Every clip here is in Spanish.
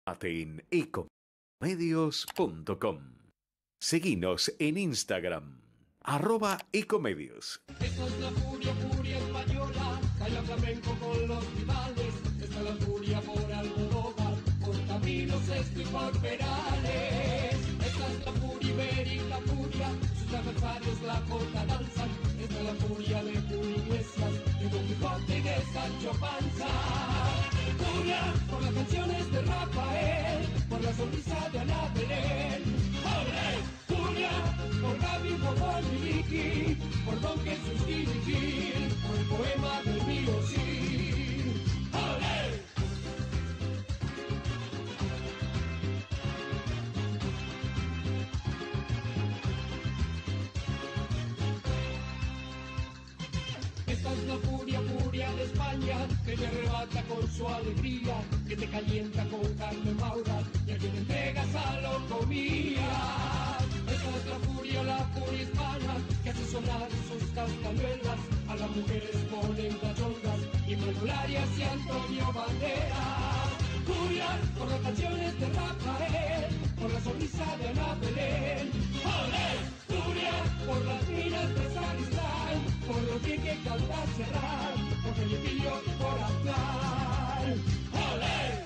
en ecomedios.com. Seguinos en Instagram, @ecomedios. Esta es la furia, furia española, baila flamenco con los rivales. Esta es la furia por Almodóvar, por caminos y por perales. Esta es la furia ibérica, furia, sus adversarios la corta danzan. Esta es la furia de Julio Iglesias, de Don Quijote y de Sancho Panza. Furia por las canciones de Rafael, por la sonrisa de Ana Belén. ¡Ole! Furia por Gaby, por Miliki, por Don Jesús Gil, por el poema del Río Sil. ¡Ole! Esta es la furia, furia de España, que te arrebata con su alegría, que te calienta con carne maura y a quien entregas a lo comía. Esta es la furia hispana, que hace sonar sus castañuelas, a las mujeres ponen cachondas y Manolarias y Antonio Banderas. Furia por las canciones de Rafael, por la sonrisa de Ana Belén. ¡Olé! Furia por las minas de Sacristán, por lo que canta Serrat, por Felipillo y por Aznar. ¡Olé!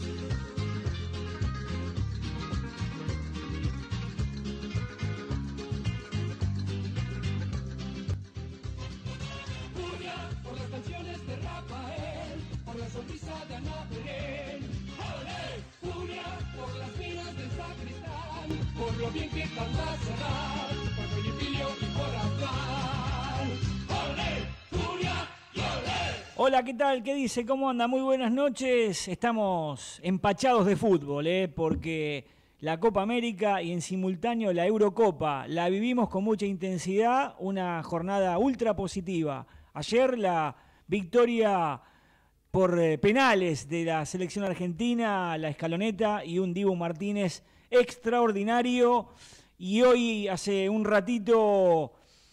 Furia por las canciones de Rafael, por la sonrisa de Ana Belén. ¡Olé! Furia por las minas de Sacristán, por lo bien que canta Serrat, por Felipillo y por Aznar. ¡Olé! ¡Furia y olé! Hola, ¿qué tal? ¿Qué dice? ¿Cómo anda? Muy buenas noches. Estamos empachados de fútbol, porque la Copa América y en simultáneo la Eurocopa la vivimos con mucha intensidad, una jornada ultra positiva. Ayer la victoria por penales de la selección argentina, la Escaloneta y un Dibu Martínez extraordinario. Y hoy, hace un ratito,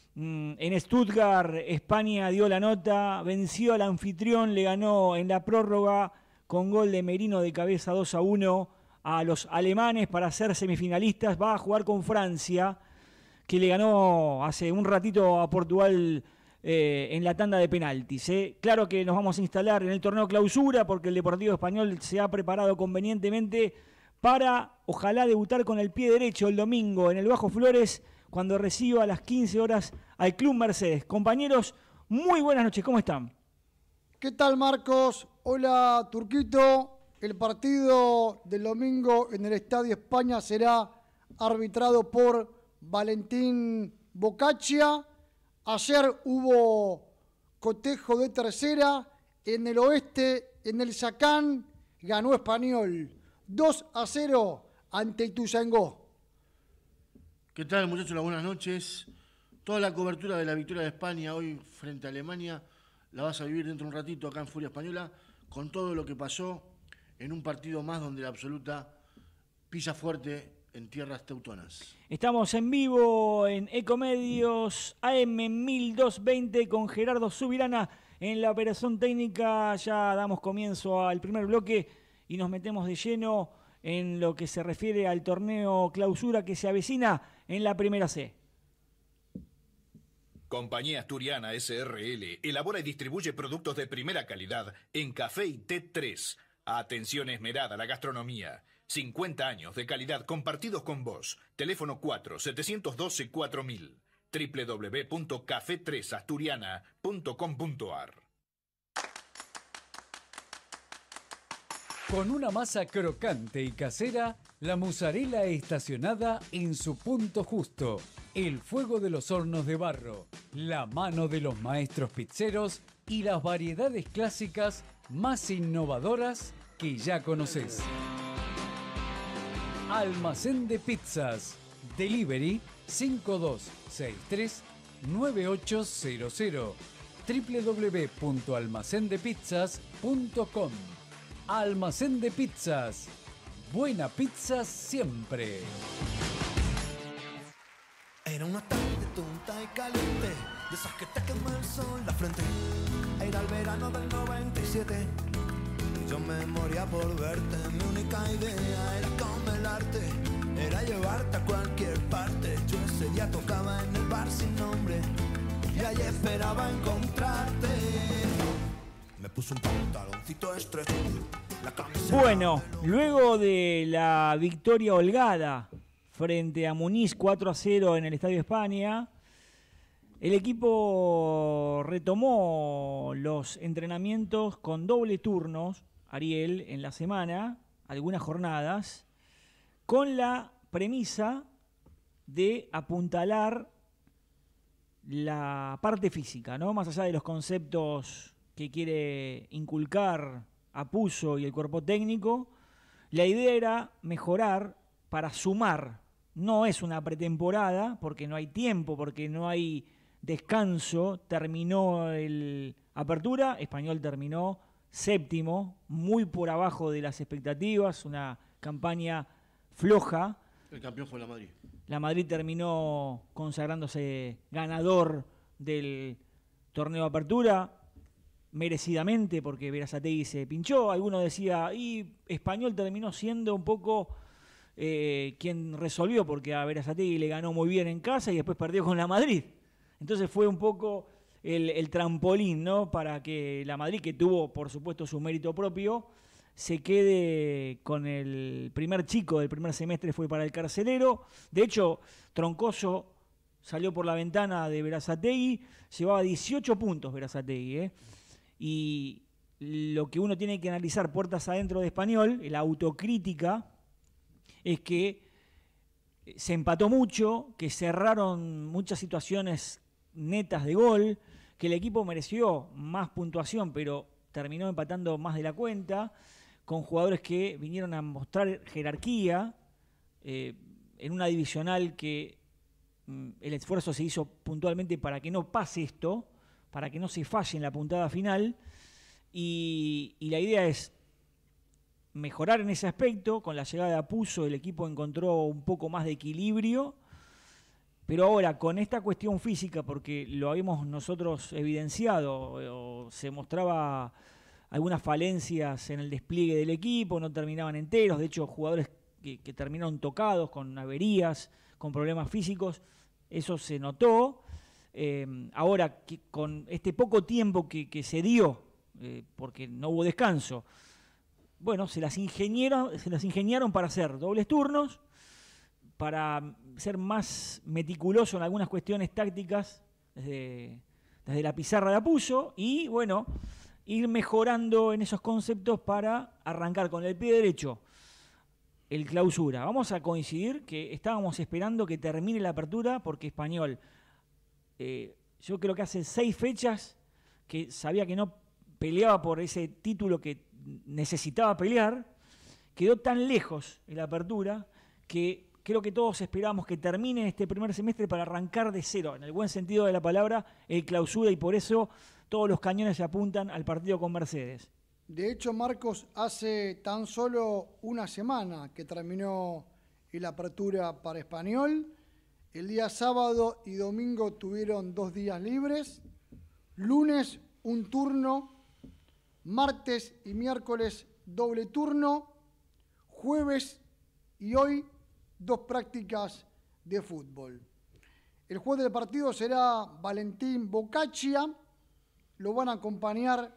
en Stuttgart, España dio la nota, venció al anfitrión, le ganó en la prórroga con gol de Merino de cabeza 2-1 a los alemanes para ser semifinalistas. Va a jugar con Francia, que le ganó hace un ratito a Portugal en la tanda de penaltis. Claro que nos vamos a instalar en el torneo clausura porque el Deportivo Español se ha preparado convenientemente para, ojalá, debutar con el pie derecho el domingo en el Bajo Flores cuando reciba a las 15 horas al Club Mercedes. Compañeros, muy buenas noches, ¿cómo están? ¿Qué tal, Marcos? Hola, Turquito. El partido del domingo en el Estadio España será arbitrado por Valentín Boccaccia. Ayer hubo cotejo de tercera. En el oeste, en el Sacán, ganó Español 2-0 ante Ituzaingó. ¿Qué tal, muchachos? Buenas noches. Toda la cobertura de la victoria de España hoy frente a Alemania la vas a vivir dentro de un ratito acá en Furia Española, con todo lo que pasó en un partido más donde la absoluta pisa fuerte en tierras teutonas. Estamos en vivo en Ecomedios AM 1220 con Gerardo Subirana en la operación técnica. Ya damos comienzo al primer bloque y nos metemos de lleno en lo que se refiere al torneo clausura que se avecina en la Primera C. Compañía Asturiana SRL elabora y distribuye productos de primera calidad en café y té 3. Atención esmerada a la gastronomía. 50 años de calidad compartidos con vos. Teléfono 4-712-4000. www.café3asturiana.com.ar. Con una masa crocante y casera, la mozzarella estacionada en su punto justo. El fuego de los hornos de barro, la mano de los maestros pizzeros y las variedades clásicas más innovadoras que ya conoces. Almacén de Pizzas. Delivery 5263-9800. www.almacendepizzas.com. Almacén de Pizzas. Buena pizza siempre. Era una tarde tonta y caliente, de esas que te quema el sol la frente. Era el verano del 97 y yo me moría por verte. Mi única idea día tocaba en el bar sin nombre y ahí esperaba encontrarte. Me puso un pantaloncito estrecho, la camiseta. Bueno, luego de la victoria holgada frente a Muniz 4-0 en el Estadio España, el equipo retomó los entrenamientos con doble turnos, Ariel, en la semana, algunas jornadas, con la premisa de apuntalar la parte física, ¿no? Más allá de los conceptos que quiere inculcar Apuzzo y el cuerpo técnico, la idea era mejorar para sumar. No es una pretemporada, porque no hay tiempo, porque no hay descanso. Terminó el Apertura, Español terminó séptimo, muy por abajo de las expectativas, una campaña floja. El campeón fue la Madrid. La Madrid terminó consagrándose ganador del torneo de Apertura, merecidamente, porque Berasategui se pinchó. Alguno decía, y Español terminó siendo un poco quien resolvió, porque a Berasategui le ganó muy bien en casa y después perdió con la Madrid. Entonces fue un poco el trampolín, ¿no? Para que la Madrid, que tuvo, por supuesto, su mérito propio, se quede con el primer chico del primer semestre, fue para el carcelero. De hecho, Troncoso salió por la ventana de Berasategui, llevaba 18 puntos Berasategui, ¿eh? Y lo que uno tiene que analizar puertas adentro de Español, la autocrítica, es que se empató mucho, que cerraron muchas situaciones netas de gol, que el equipo mereció más puntuación, pero terminó empatando más de la cuenta, con jugadores que vinieron a mostrar jerarquía en una divisional que el esfuerzo se hizo puntualmente para que no pase esto, para que no se falle en la puntada final, y la idea es mejorar en ese aspecto. Con la llegada de Apuzzo el equipo encontró un poco más de equilibrio, pero ahora con esta cuestión física, porque lo habíamos nosotros evidenciado, se mostraba algunas falencias en el despliegue del equipo, no terminaban enteros, de hecho jugadores que terminaron tocados, con averías, con problemas físicos, eso se notó. Ahora, con este poco tiempo que se dio, porque no hubo descanso, bueno, se las ingeniaron para hacer dobles turnos, para ser más meticuloso en algunas cuestiones tácticas desde la pizarra de Apuzzo, y bueno, ir mejorando en esos conceptos para arrancar con el pie derecho el Clausura. Vamos a coincidir que estábamos esperando que termine la Apertura, porque Español, yo creo que hace 6 fechas que sabía que no peleaba por ese título que necesitaba pelear, quedó tan lejos en la Apertura que creo que todos esperábamos que termine este primer semestre para arrancar de cero, en el buen sentido de la palabra, el Clausura, y por eso todos los cañones se apuntan al partido con Mercedes. De hecho, Marcos, hace tan solo una semana que terminó la Apertura para Español. El día sábado y domingo tuvieron 2 días libres. Lunes, un turno. Martes y miércoles, doble turno. Jueves y hoy, 2 prácticas de fútbol. El juez del partido será Valentín Boccaccia. Lo van a acompañar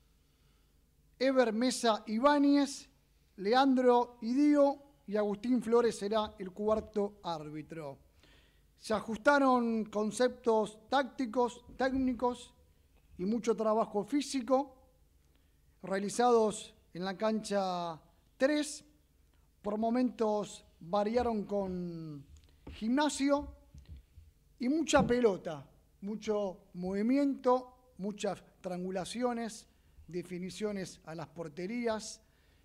Ever Mesa Ibáñez, Leandro Idío y Agustín Flores será el cuarto árbitro. Se ajustaron conceptos tácticos, técnicos y mucho trabajo físico realizados en la cancha 3. Por momentos variaron con gimnasio y mucha pelota, mucho movimiento, muchas triangulaciones, definiciones a las porterías.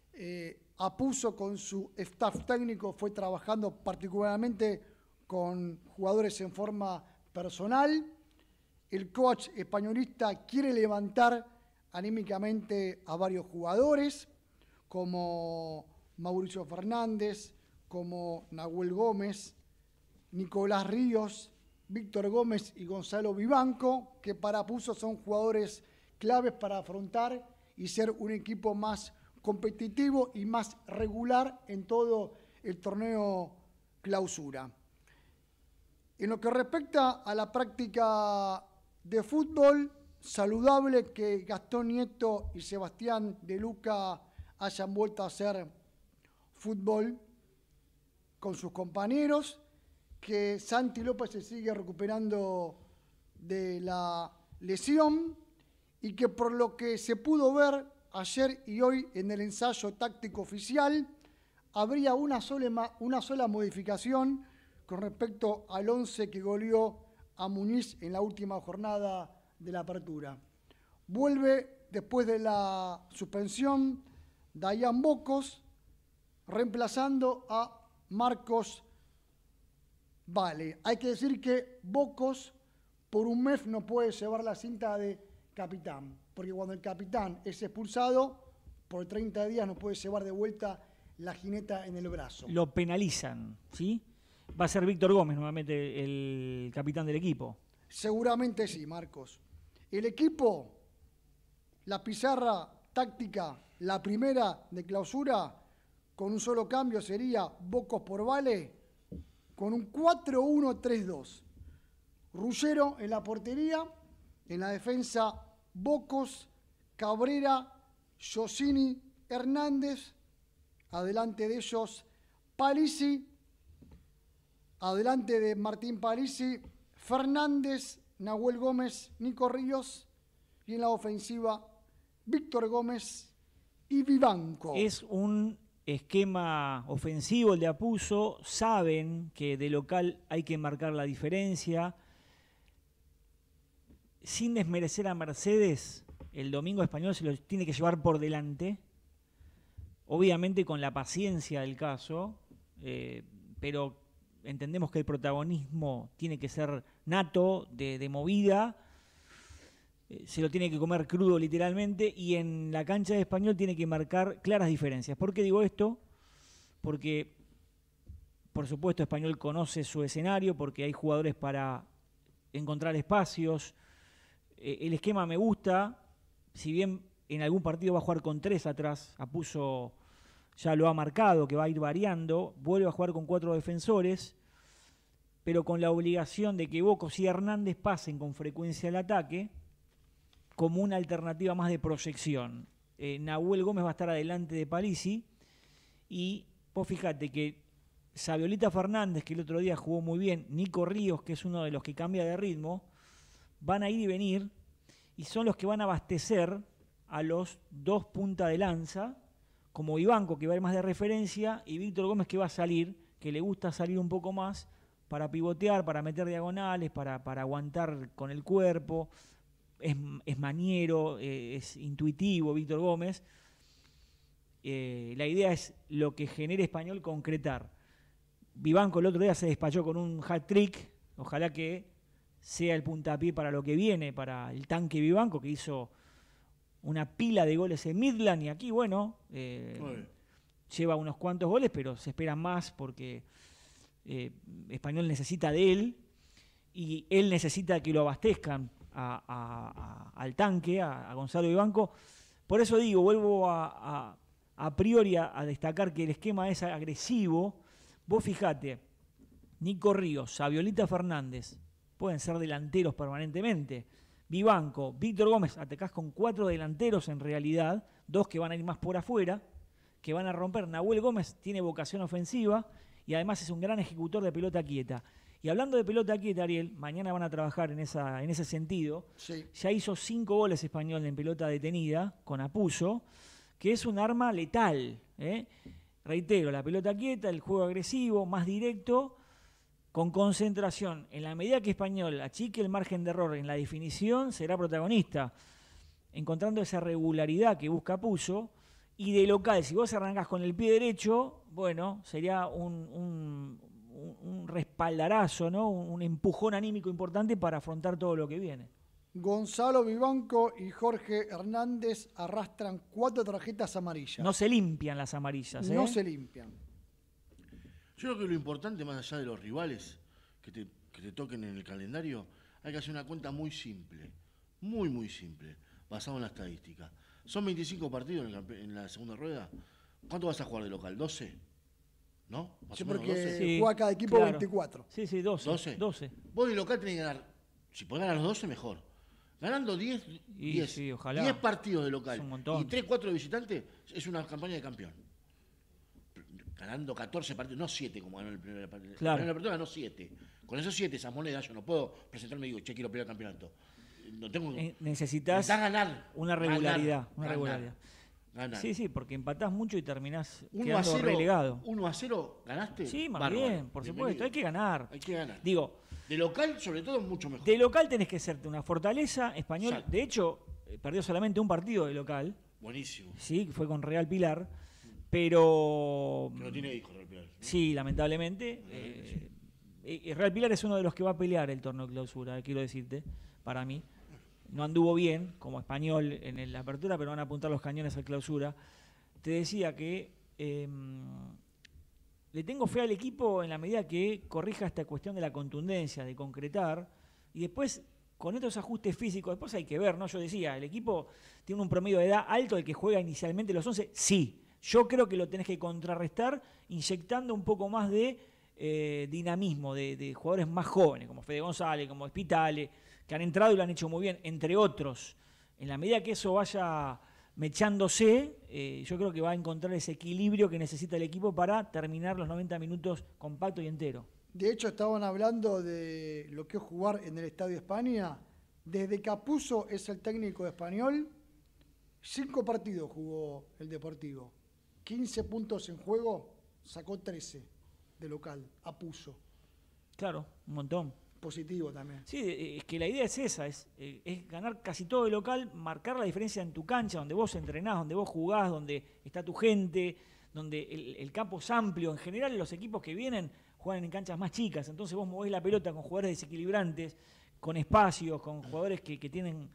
Apuzzo con su staff técnico fue trabajando particularmente con jugadores en forma personal. El coach españolista quiere levantar anímicamente a varios jugadores, como Mauricio Fernández, como Nahuel Gómez, Nicolás Ríos, Víctor Gómez y Gonzalo Vivanco, que para Apuzzo son jugadores claves para afrontar y ser un equipo más competitivo y más regular en todo el torneo Clausura. En lo que respecta a la práctica de fútbol, saludable que Gastón Nieto y Sebastián de Luca hayan vuelto a hacer fútbol con sus compañeros, que Santi López se sigue recuperando de la lesión y que por lo que se pudo ver ayer y hoy en el ensayo táctico oficial, habría una sola modificación con respecto al 11 que goleó a Muniz en la última jornada de la apertura. Vuelve después de la suspensión Dayan Bocos, reemplazando a Marcos Vale. Hay que decir que Bocos por un mes no puede llevar la cinta de capitán, porque cuando el capitán es expulsado, por 30 días no puede llevar de vuelta la jineta en el brazo. Lo penalizan, ¿sí? Va a ser Víctor Gómez nuevamente el capitán del equipo. Seguramente sí, Marcos. El equipo, la pizarra táctica, la primera de clausura, con un solo cambio sería Bocos por Vale, con un 4-1-3-2. Ruggero en la portería, en la defensa Bocos, Cabrera, Josini, Hernández, adelante de ellos Palisi, adelante de Martín Palisi, Fernández, Nahuel Gómez, Nico Ríos, y en la ofensiva Víctor Gómez y Vivanco. Es un esquema ofensivo el de Apuzzo, saben que de local hay que marcar la diferencia. Sin desmerecer a Mercedes, el domingo Español se lo tiene que llevar por delante, obviamente con la paciencia del caso, pero entendemos que el protagonismo tiene que ser nato, de movida, se lo tiene que comer crudo literalmente, y en la cancha de Español tiene que marcar claras diferencias. ¿Por qué digo esto? Porque, por supuesto, Español conoce su escenario, porque hay jugadores para encontrar espacios. El esquema me gusta, si bien en algún partido va a jugar con 3 atrás, Apuzzo ya lo ha marcado, que va a ir variando, vuelve a jugar con 4 defensores, pero con la obligación de que Bocos y Hernández pasen con frecuencia al ataque, como una alternativa más de proyección. Nahuel Gómez va a estar adelante de Palisi, y vos fíjate que Saviolita Fernández, que el otro día jugó muy bien, Nico Ríos, que es uno de los que cambia de ritmo, van a ir y venir, y son los que van a abastecer a los 2 puntas de lanza, como Vivanco, que va a ir más de referencia, y Víctor Gómez, que va a salir, que le gusta salir un poco más para pivotear, para meter diagonales, para aguantar con el cuerpo. Es maniero, es intuitivo Víctor Gómez. La idea es lo que genere Español concretar. Vivanco el otro día se despachó con un hat-trick, ojalá que sea el puntapié para lo que viene, para el tanque Vivanco, que hizo una pila de goles en Midland, y aquí, bueno, lleva unos cuantos goles, pero se esperan más porque Español necesita de él, y él necesita que lo abastezcan al tanque, a Gonzalo Vivanco. Por eso digo, vuelvo a priori a destacar que el esquema es agresivo. Vos fijate, Nico Ríos, Saviolita Fernández, pueden ser delanteros permanentemente. Vivanco, Víctor Gómez, atacás con 4 delanteros en realidad, 2 que van a ir más por afuera, que van a romper. Nahuel Gómez tiene vocación ofensiva y además es un gran ejecutor de pelota quieta. Y hablando de pelota quieta, Ariel, mañana van a trabajar en ese sentido. Sí. Ya hizo 5 goles Español en pelota detenida con Apuzzo, que es un arma letal, ¿eh? Reitero, la pelota quieta, el juego agresivo, más directo, con concentración. En la medida que Español achique el margen de error en la definición, será protagonista, encontrando esa regularidad que busca Apuzzo. Y de local, si vos arrancás con el pie derecho, bueno, sería un respaldarazo, ¿no? Un empujón anímico importante para afrontar todo lo que viene. Gonzalo Vivanco y Jorge Hernández arrastran 4 tarjetas amarillas. No se limpian las amarillas, ¿eh? No se limpian. Yo creo que lo importante, más allá de los rivales que te toquen en el calendario, hay que hacer una cuenta muy simple, muy simple, basado en la estadística. Son 25 partidos en la segunda rueda. ¿Cuánto vas a jugar de local? ¿12? ¿No? Más Sí, o menos porque 12. juega cada equipo Claro. 24. Sí, sí, 12. 12. Vos de local tenés que ganar. Si podés ganar los 12, mejor. Ganando 10, Y 10, sí, ojalá. 10 partidos de local Es un montón. y 3, 4 de visitante, es una campaña de campeón. Ganando 14 partidos, no 7 como ganó el primer partido. Claro. El primer partido ganó 7. Con esos 7, esas monedas, yo no puedo presentarme y digo, che, quiero pelear el campeonato. No tengo. Necesitas ganar. una regularidad. Ganar, Una ganar, regularidad. ganar. Sí, sí, porque empatás mucho y terminás 1 a quedando 0, relegado. 1-0, ¿ganaste? Sí, más Bárbaro. bien, por supuesto. Bienvenido. Hay que ganar. Hay que ganar. Digo, De local, sobre todo, mucho mejor. de local tenés que serte una fortaleza. Español, Exacto. de hecho, perdió solamente un partido de local. Buenísimo. Sí, fue con Real Pilar. Pero. Que no tiene hijos, Real Pilar, ¿no? Sí, lamentablemente. Real Pilar es uno de los que va a pelear el torneo de clausura, quiero decirte, para mí. No anduvo bien como Español en la apertura, pero van a apuntar los cañones al clausura. Te decía que le tengo fe al equipo en la medida que corrija esta cuestión de la contundencia, de concretar, y después con estos ajustes físicos, después hay que ver, ¿no? Yo decía, el equipo tiene un promedio de edad alto, el que juega inicialmente los 11, sí. Yo creo que lo tenés que contrarrestar inyectando un poco más de dinamismo, de jugadores más jóvenes, como Fede González, como Spitale, que han entrado y lo han hecho muy bien, entre otros. En la medida que eso vaya mechándose, yo creo que va a encontrar ese equilibrio que necesita el equipo para terminar los 90 minutos compacto y entero. De hecho, estaban hablando de lo que es jugar en el Estadio España. Desde que Apuzzo es el técnico de Español, 5 partidos jugó el Deportivo. 15 puntos en juego, sacó 13 de local, Apuzzo. Claro, un montón. Positivo también. Sí, es que la idea es esa, es ganar casi todo de local, marcar la diferencia en tu cancha, donde vos entrenás, donde vos jugás, donde está tu gente, donde el campo es amplio. En general, los equipos que vienen juegan en canchas más chicas, entonces vos movés la pelota con jugadores desequilibrantes, con espacios, con jugadores que tienen,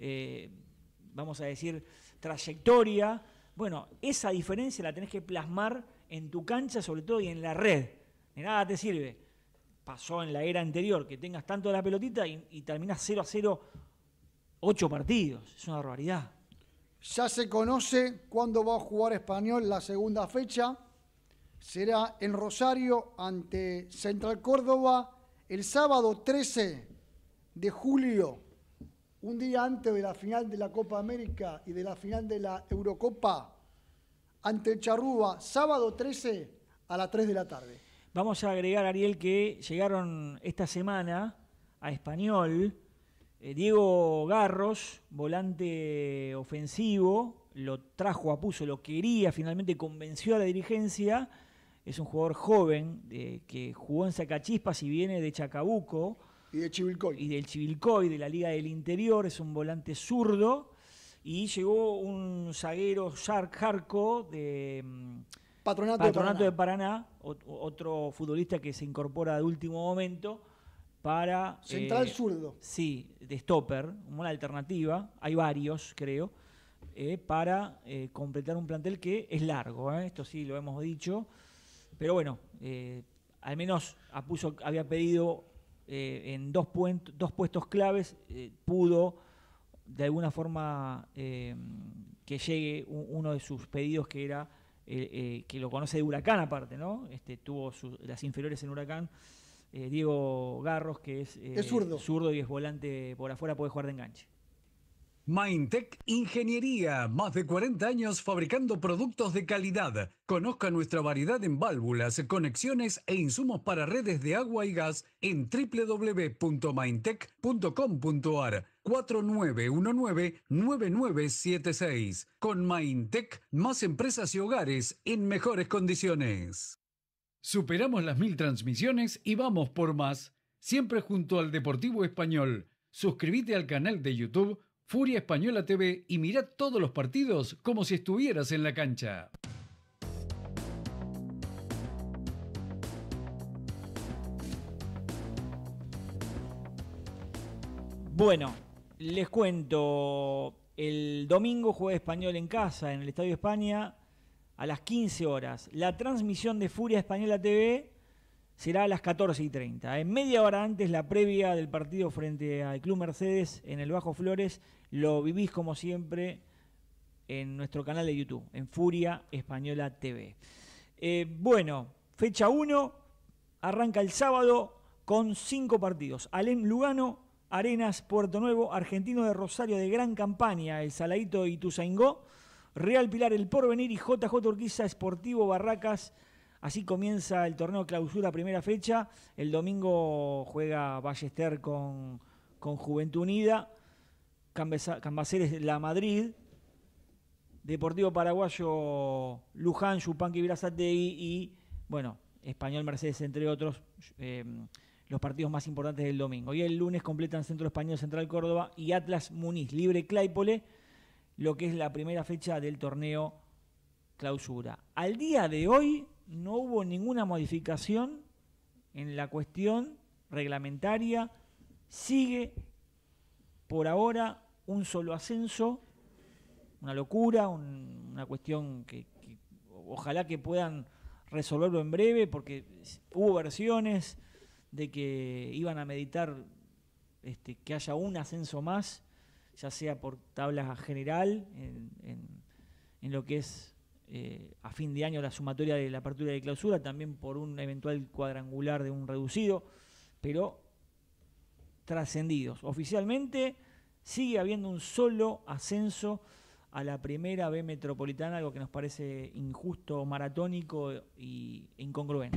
vamos a decir, trayectoria. Bueno, esa diferencia la tenés que plasmar en tu cancha, sobre todo, y en la red. De nada te sirve. Pasó en la era anterior que tengas tanto de la pelotita y terminás 0-0 8 partidos. Es una barbaridad. Ya se conoce cuándo va a jugar Español la segunda fecha. Será en Rosario ante Central Córdoba el sábado 13 de julio, un día antes de la final de la Copa América y de la final de la Eurocopa, ante el Charrúa, sábado 13 a las 3 de la tarde. Vamos a agregar, Ariel, que llegaron esta semana a Español Diego Garros, volante ofensivo, lo trajo a Apuzzo, lo quería, finalmente convenció a la dirigencia. Es un jugador joven que jugó en Sacachispas y viene de Chacabuco. Y de Chivilcoy. Y del Chivilcoy, de la Liga del Interior. Es un volante zurdo. Y llegó un zaguero Jarco de Patronato de Paraná, otro futbolista que se incorpora de último momento para... Central zurdo. Sí, de stopper, una alternativa. Hay varios, creo, para completar un plantel que es largo. Esto sí lo hemos dicho. Pero bueno, al menos Apuzzo había pedido en dos puestos claves, pudo de alguna forma que llegue uno de sus pedidos, que era que lo conoce de Huracán aparte, ¿no? Tuvo las inferiores en Huracán. Diego Garros, que es zurdo y es volante por afuera, puede jugar de enganche. Maintec Ingeniería, más de 40 años fabricando productos de calidad. Conozca nuestra variedad en válvulas, conexiones e insumos para redes de agua y gas en www.maintec.com.ar 4919-9976. Con Maintec, más empresas y hogares en mejores condiciones. Superamos las 1000 transmisiones y vamos por más. Siempre junto al Deportivo Español. Suscríbete al canal de YouTube Furia Española TV y mirá todos los partidos como si estuvieras en la cancha. Bueno, les cuento, el domingo juega Español en casa en el Estadio España a las 15 horas. La transmisión de Furia Española TV será a las 14:30. En media hora antes, la previa del partido frente al Club Mercedes en el Bajo Flores. Lo vivís como siempre en nuestro canal de YouTube, en Furia Española TV. Bueno, fecha 1 arranca el sábado con 5 partidos. Alem Lugano, Arenas Puerto Nuevo, Argentino de Rosario de Gran Campaña, el Saladito de Ituzaingó, Real Pilar El Porvenir y JJ Urquiza Sportivo Barracas. Así comienza el torneo clausura, primera fecha. El domingo juega Ballester con Juventud Unida, Cambaceres La Madrid, Deportivo Paraguayo Luján, Yupanqui Berazategui y, bueno, Español Mercedes, entre otros, los partidos más importantes del domingo. Y el lunes completan Centro Español Central Córdoba y Atlas Muniz Libre Claypole, lo que es la primera fecha del torneo clausura. Al día de hoy no hubo ninguna modificación en la cuestión reglamentaria. Sigue por ahora un solo ascenso, una locura, una cuestión que ojalá que puedan resolverlo en breve, porque hubo versiones de que iban a meditar que haya un ascenso más, ya sea por tabla general, en lo que es a fin de año la sumatoria de la apertura y de clausura, también por un eventual cuadrangular de un reducido, pero trascendidos. Oficialmente sigue habiendo un solo ascenso a la primera B metropolitana, algo que nos parece injusto, maratónico e incongruente.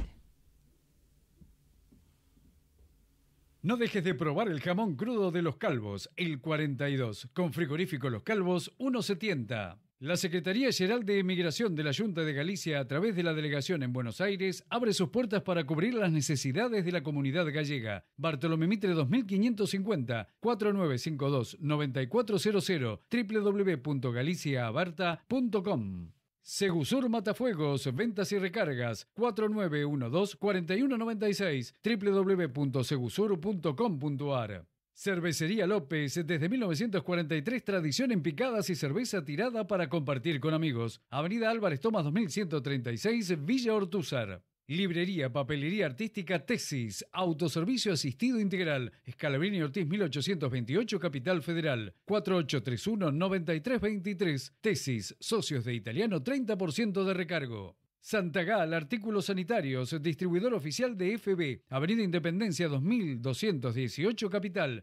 No dejes de probar el jamón crudo de Los Calvos, el 42, con frigorífico Los Calvos 170. La Secretaría General de Emigración de la Junta de Galicia, a través de la delegación en Buenos Aires, abre sus puertas para cubrir las necesidades de la comunidad gallega. Bartolomé Mitre 2550, 4952-9400, www.galiciaabarta.com. Segusur Matafuegos, ventas y recargas, 4912-4196, www.segusur.com.ar. Cervecería López, desde 1943, tradición en picadas y cerveza tirada para compartir con amigos. Avenida Álvarez Tomás 2136, Villa Ortúzar. Librería, papelería artística Tesis, autoservicio asistido integral, Scalabrini Ortiz 1828, Capital Federal, 4831-9323, Tesis, socios de italiano, 30% de recargo. Santagal, artículos sanitarios, distribuidor oficial de FB, Avenida Independencia 2218, Capital,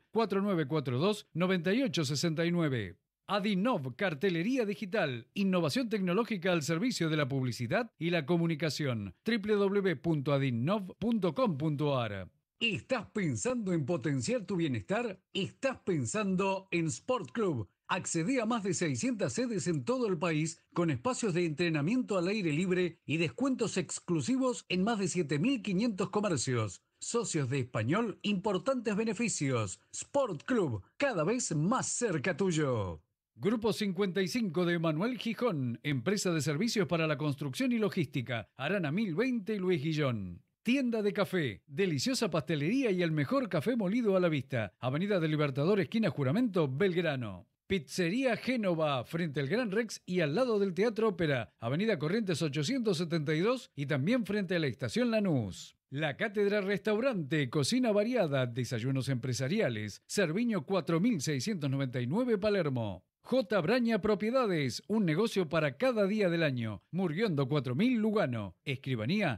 4942-9869. Adinov, cartelería digital, innovación tecnológica al servicio de la publicidad y la comunicación. www.adinov.com.ar. ¿Estás pensando en potenciar tu bienestar? ¿Estás pensando en Sport Club? Accede a más de 600 sedes en todo el país con espacios de entrenamiento al aire libre y descuentos exclusivos en más de 7.500 comercios. Socios de Español, importantes beneficios. Sport Club, cada vez más cerca tuyo. Grupo 55 de Manuel Gijón, empresa de servicios para la construcción y logística, Arana 1020 Luis Guillón. Tienda de café, deliciosa pastelería y el mejor café molido a la vista. Avenida del Libertador, esquina Juramento, Belgrano. Pizzería Génova, frente al Gran Rex y al lado del Teatro Ópera, Avenida Corrientes 872 y también frente a la Estación Lanús. La Cátedra Restaurante, cocina variada, desayunos empresariales, Cerviño 4699 Palermo. J. Braña Propiedades, un negocio para cada día del año. Murguiondo 4000 Lugano. Escribanía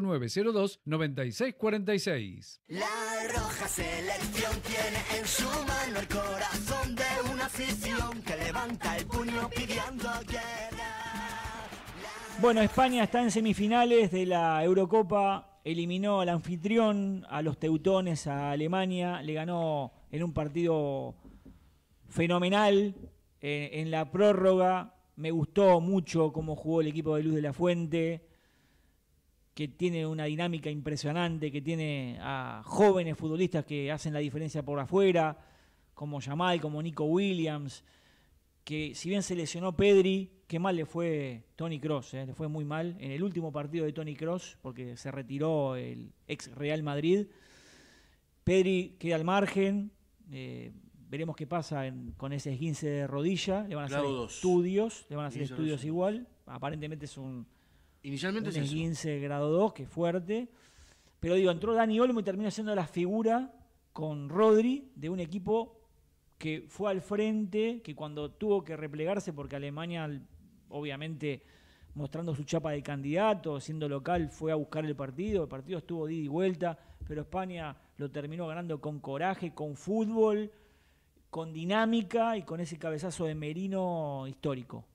4902-9646. La roja selección tiene en su mano el corazón de una afición que levanta el puño pidiendo guerra. Bueno, España está en semifinales de la Eurocopa. Eliminó al anfitrión, a los teutones, a Alemania. Le ganó en un partido fenomenal. En la prórroga me gustó mucho cómo jugó el equipo de Luz de la Fuente, que tiene una dinámica impresionante, que tiene a jóvenes futbolistas que hacen la diferencia por afuera, como Yamal, como Nico Williams, que si bien se lesionó Pedri, qué mal le fue Toni Kroos, le fue muy mal en el último partido de Toni Kroos, porque se retiró el ex Real Madrid. Pedri queda al margen, veremos qué pasa con ese esguince de rodilla. Le van a hacer estudios, igual. Aparentemente es un esguince grado 2, que es fuerte. Pero digo, entró Dani Olmo y terminó siendo la figura con Rodri de un equipo que fue al frente, que cuando tuvo que replegarse, porque Alemania obviamente mostrando su chapa de candidato, siendo local, fue a buscar el partido estuvo de ida y vuelta, pero España lo terminó ganando con coraje, con fútbol, con dinámica y con ese cabezazo de Merino histórico.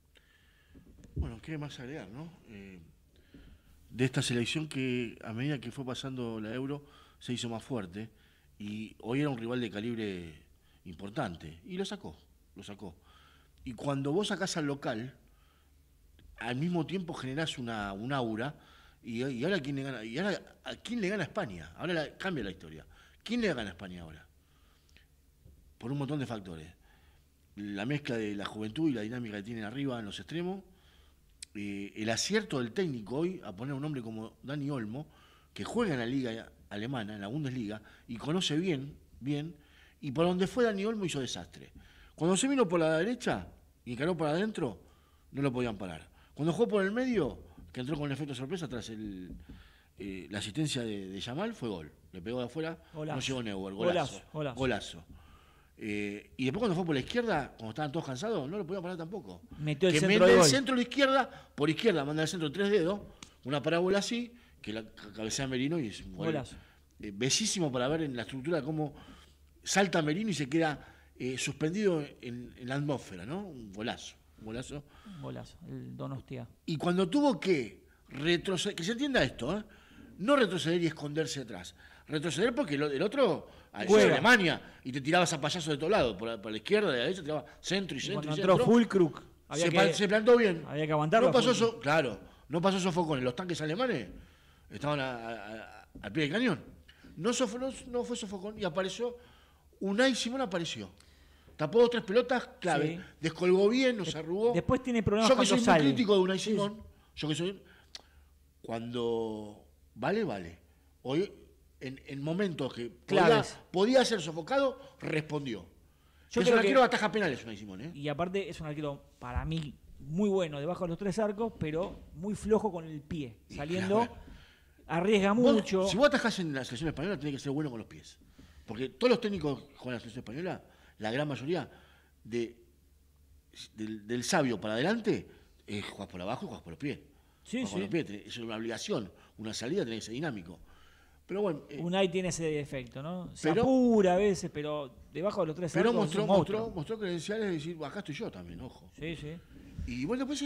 Bueno, ¿qué más agregar, no? De esta selección que a medida que fue pasando la Euro se hizo más fuerte y hoy era un rival de calibre importante y lo sacó. Y cuando vos sacás al local, al mismo tiempo generás un aura y ahora ¿quién le gana? Y ahora ¿a quién le gana a España? Ahora cambia la historia. ¿Quién le gana a España ahora? Por un montón de factores. La mezcla de la juventud y la dinámica que tienen arriba en los extremos. El acierto del técnico hoy a poner a un hombre como Dani Olmo, que juega en la liga alemana, en la Bundesliga, y conoce bien, y por donde fue Dani Olmo hizo desastre. Cuando se vino por la derecha y encaró para adentro, no lo podían parar. Cuando jugó por el medio, que entró con el efecto sorpresa tras la asistencia de Yamal, fue gol. Le pegó de afuera, Golazo. no llegó Neuer, golazo. Y después cuando fue por la izquierda, cuando estaban todos cansados, no lo podían parar tampoco. Metió el que centro mete de el gol. centro a la izquierda, por izquierda manda el centro 3 dedos, una parábola así, que la cabecea Merino y es un gol. Golazo. Bellísimo para ver en la estructura cómo salta Merino y se queda suspendido en la atmósfera, ¿no? Un golazo. Golazo, el Donostia. Y cuando tuvo que retroceder, que se entienda esto, no retroceder y esconderse atrás. Retroceder porque el otro Juega. Alemania y te tirabas a payaso de todo lado, por la izquierda, de la derecha, te tiraba centro y centro. Cuando y entró centro. Fulkrug, Se plantó bien. Había que aguantarlo. No pasó no pasó sofocón. Los tanques alemanes estaban al pie del cañón. No fue sofocón y apareció. Unai Simón apareció. Tapó 2 o 3 pelotas clave. Sí. Descolgó bien, nos arrugó. Después tiene problemas Yo que cuando soy sale. muy crítico de Unai Simón. Yo que soy. Cuando vale. Hoy, en momentos que podía ser sofocado, respondió. Yo es creo un arquero que- de ataja penales, Unai Simón, Y aparte es un arquero, para mí, muy bueno debajo de los 3 arcos, pero muy flojo con el pie. Saliendo, claro. arriesga Vos, mucho. si vos atajás en la selección española, tenés que ser bueno con los pies. Porque todos los técnicos con la selección española, la gran mayoría, del sabio para adelante, jugás por abajo y jugás por los pies. Sí, Jugás por sí. los pies, es una obligación, una salida, tenés que ser dinámico. Pero bueno, Unai tiene ese defecto, ¿no? Se pero- apura a veces, pero debajo de los 3 pero arcos es un monstruo. mostró credenciales de decir, acá estoy yo también, ojo. Sí, sí. Y bueno, después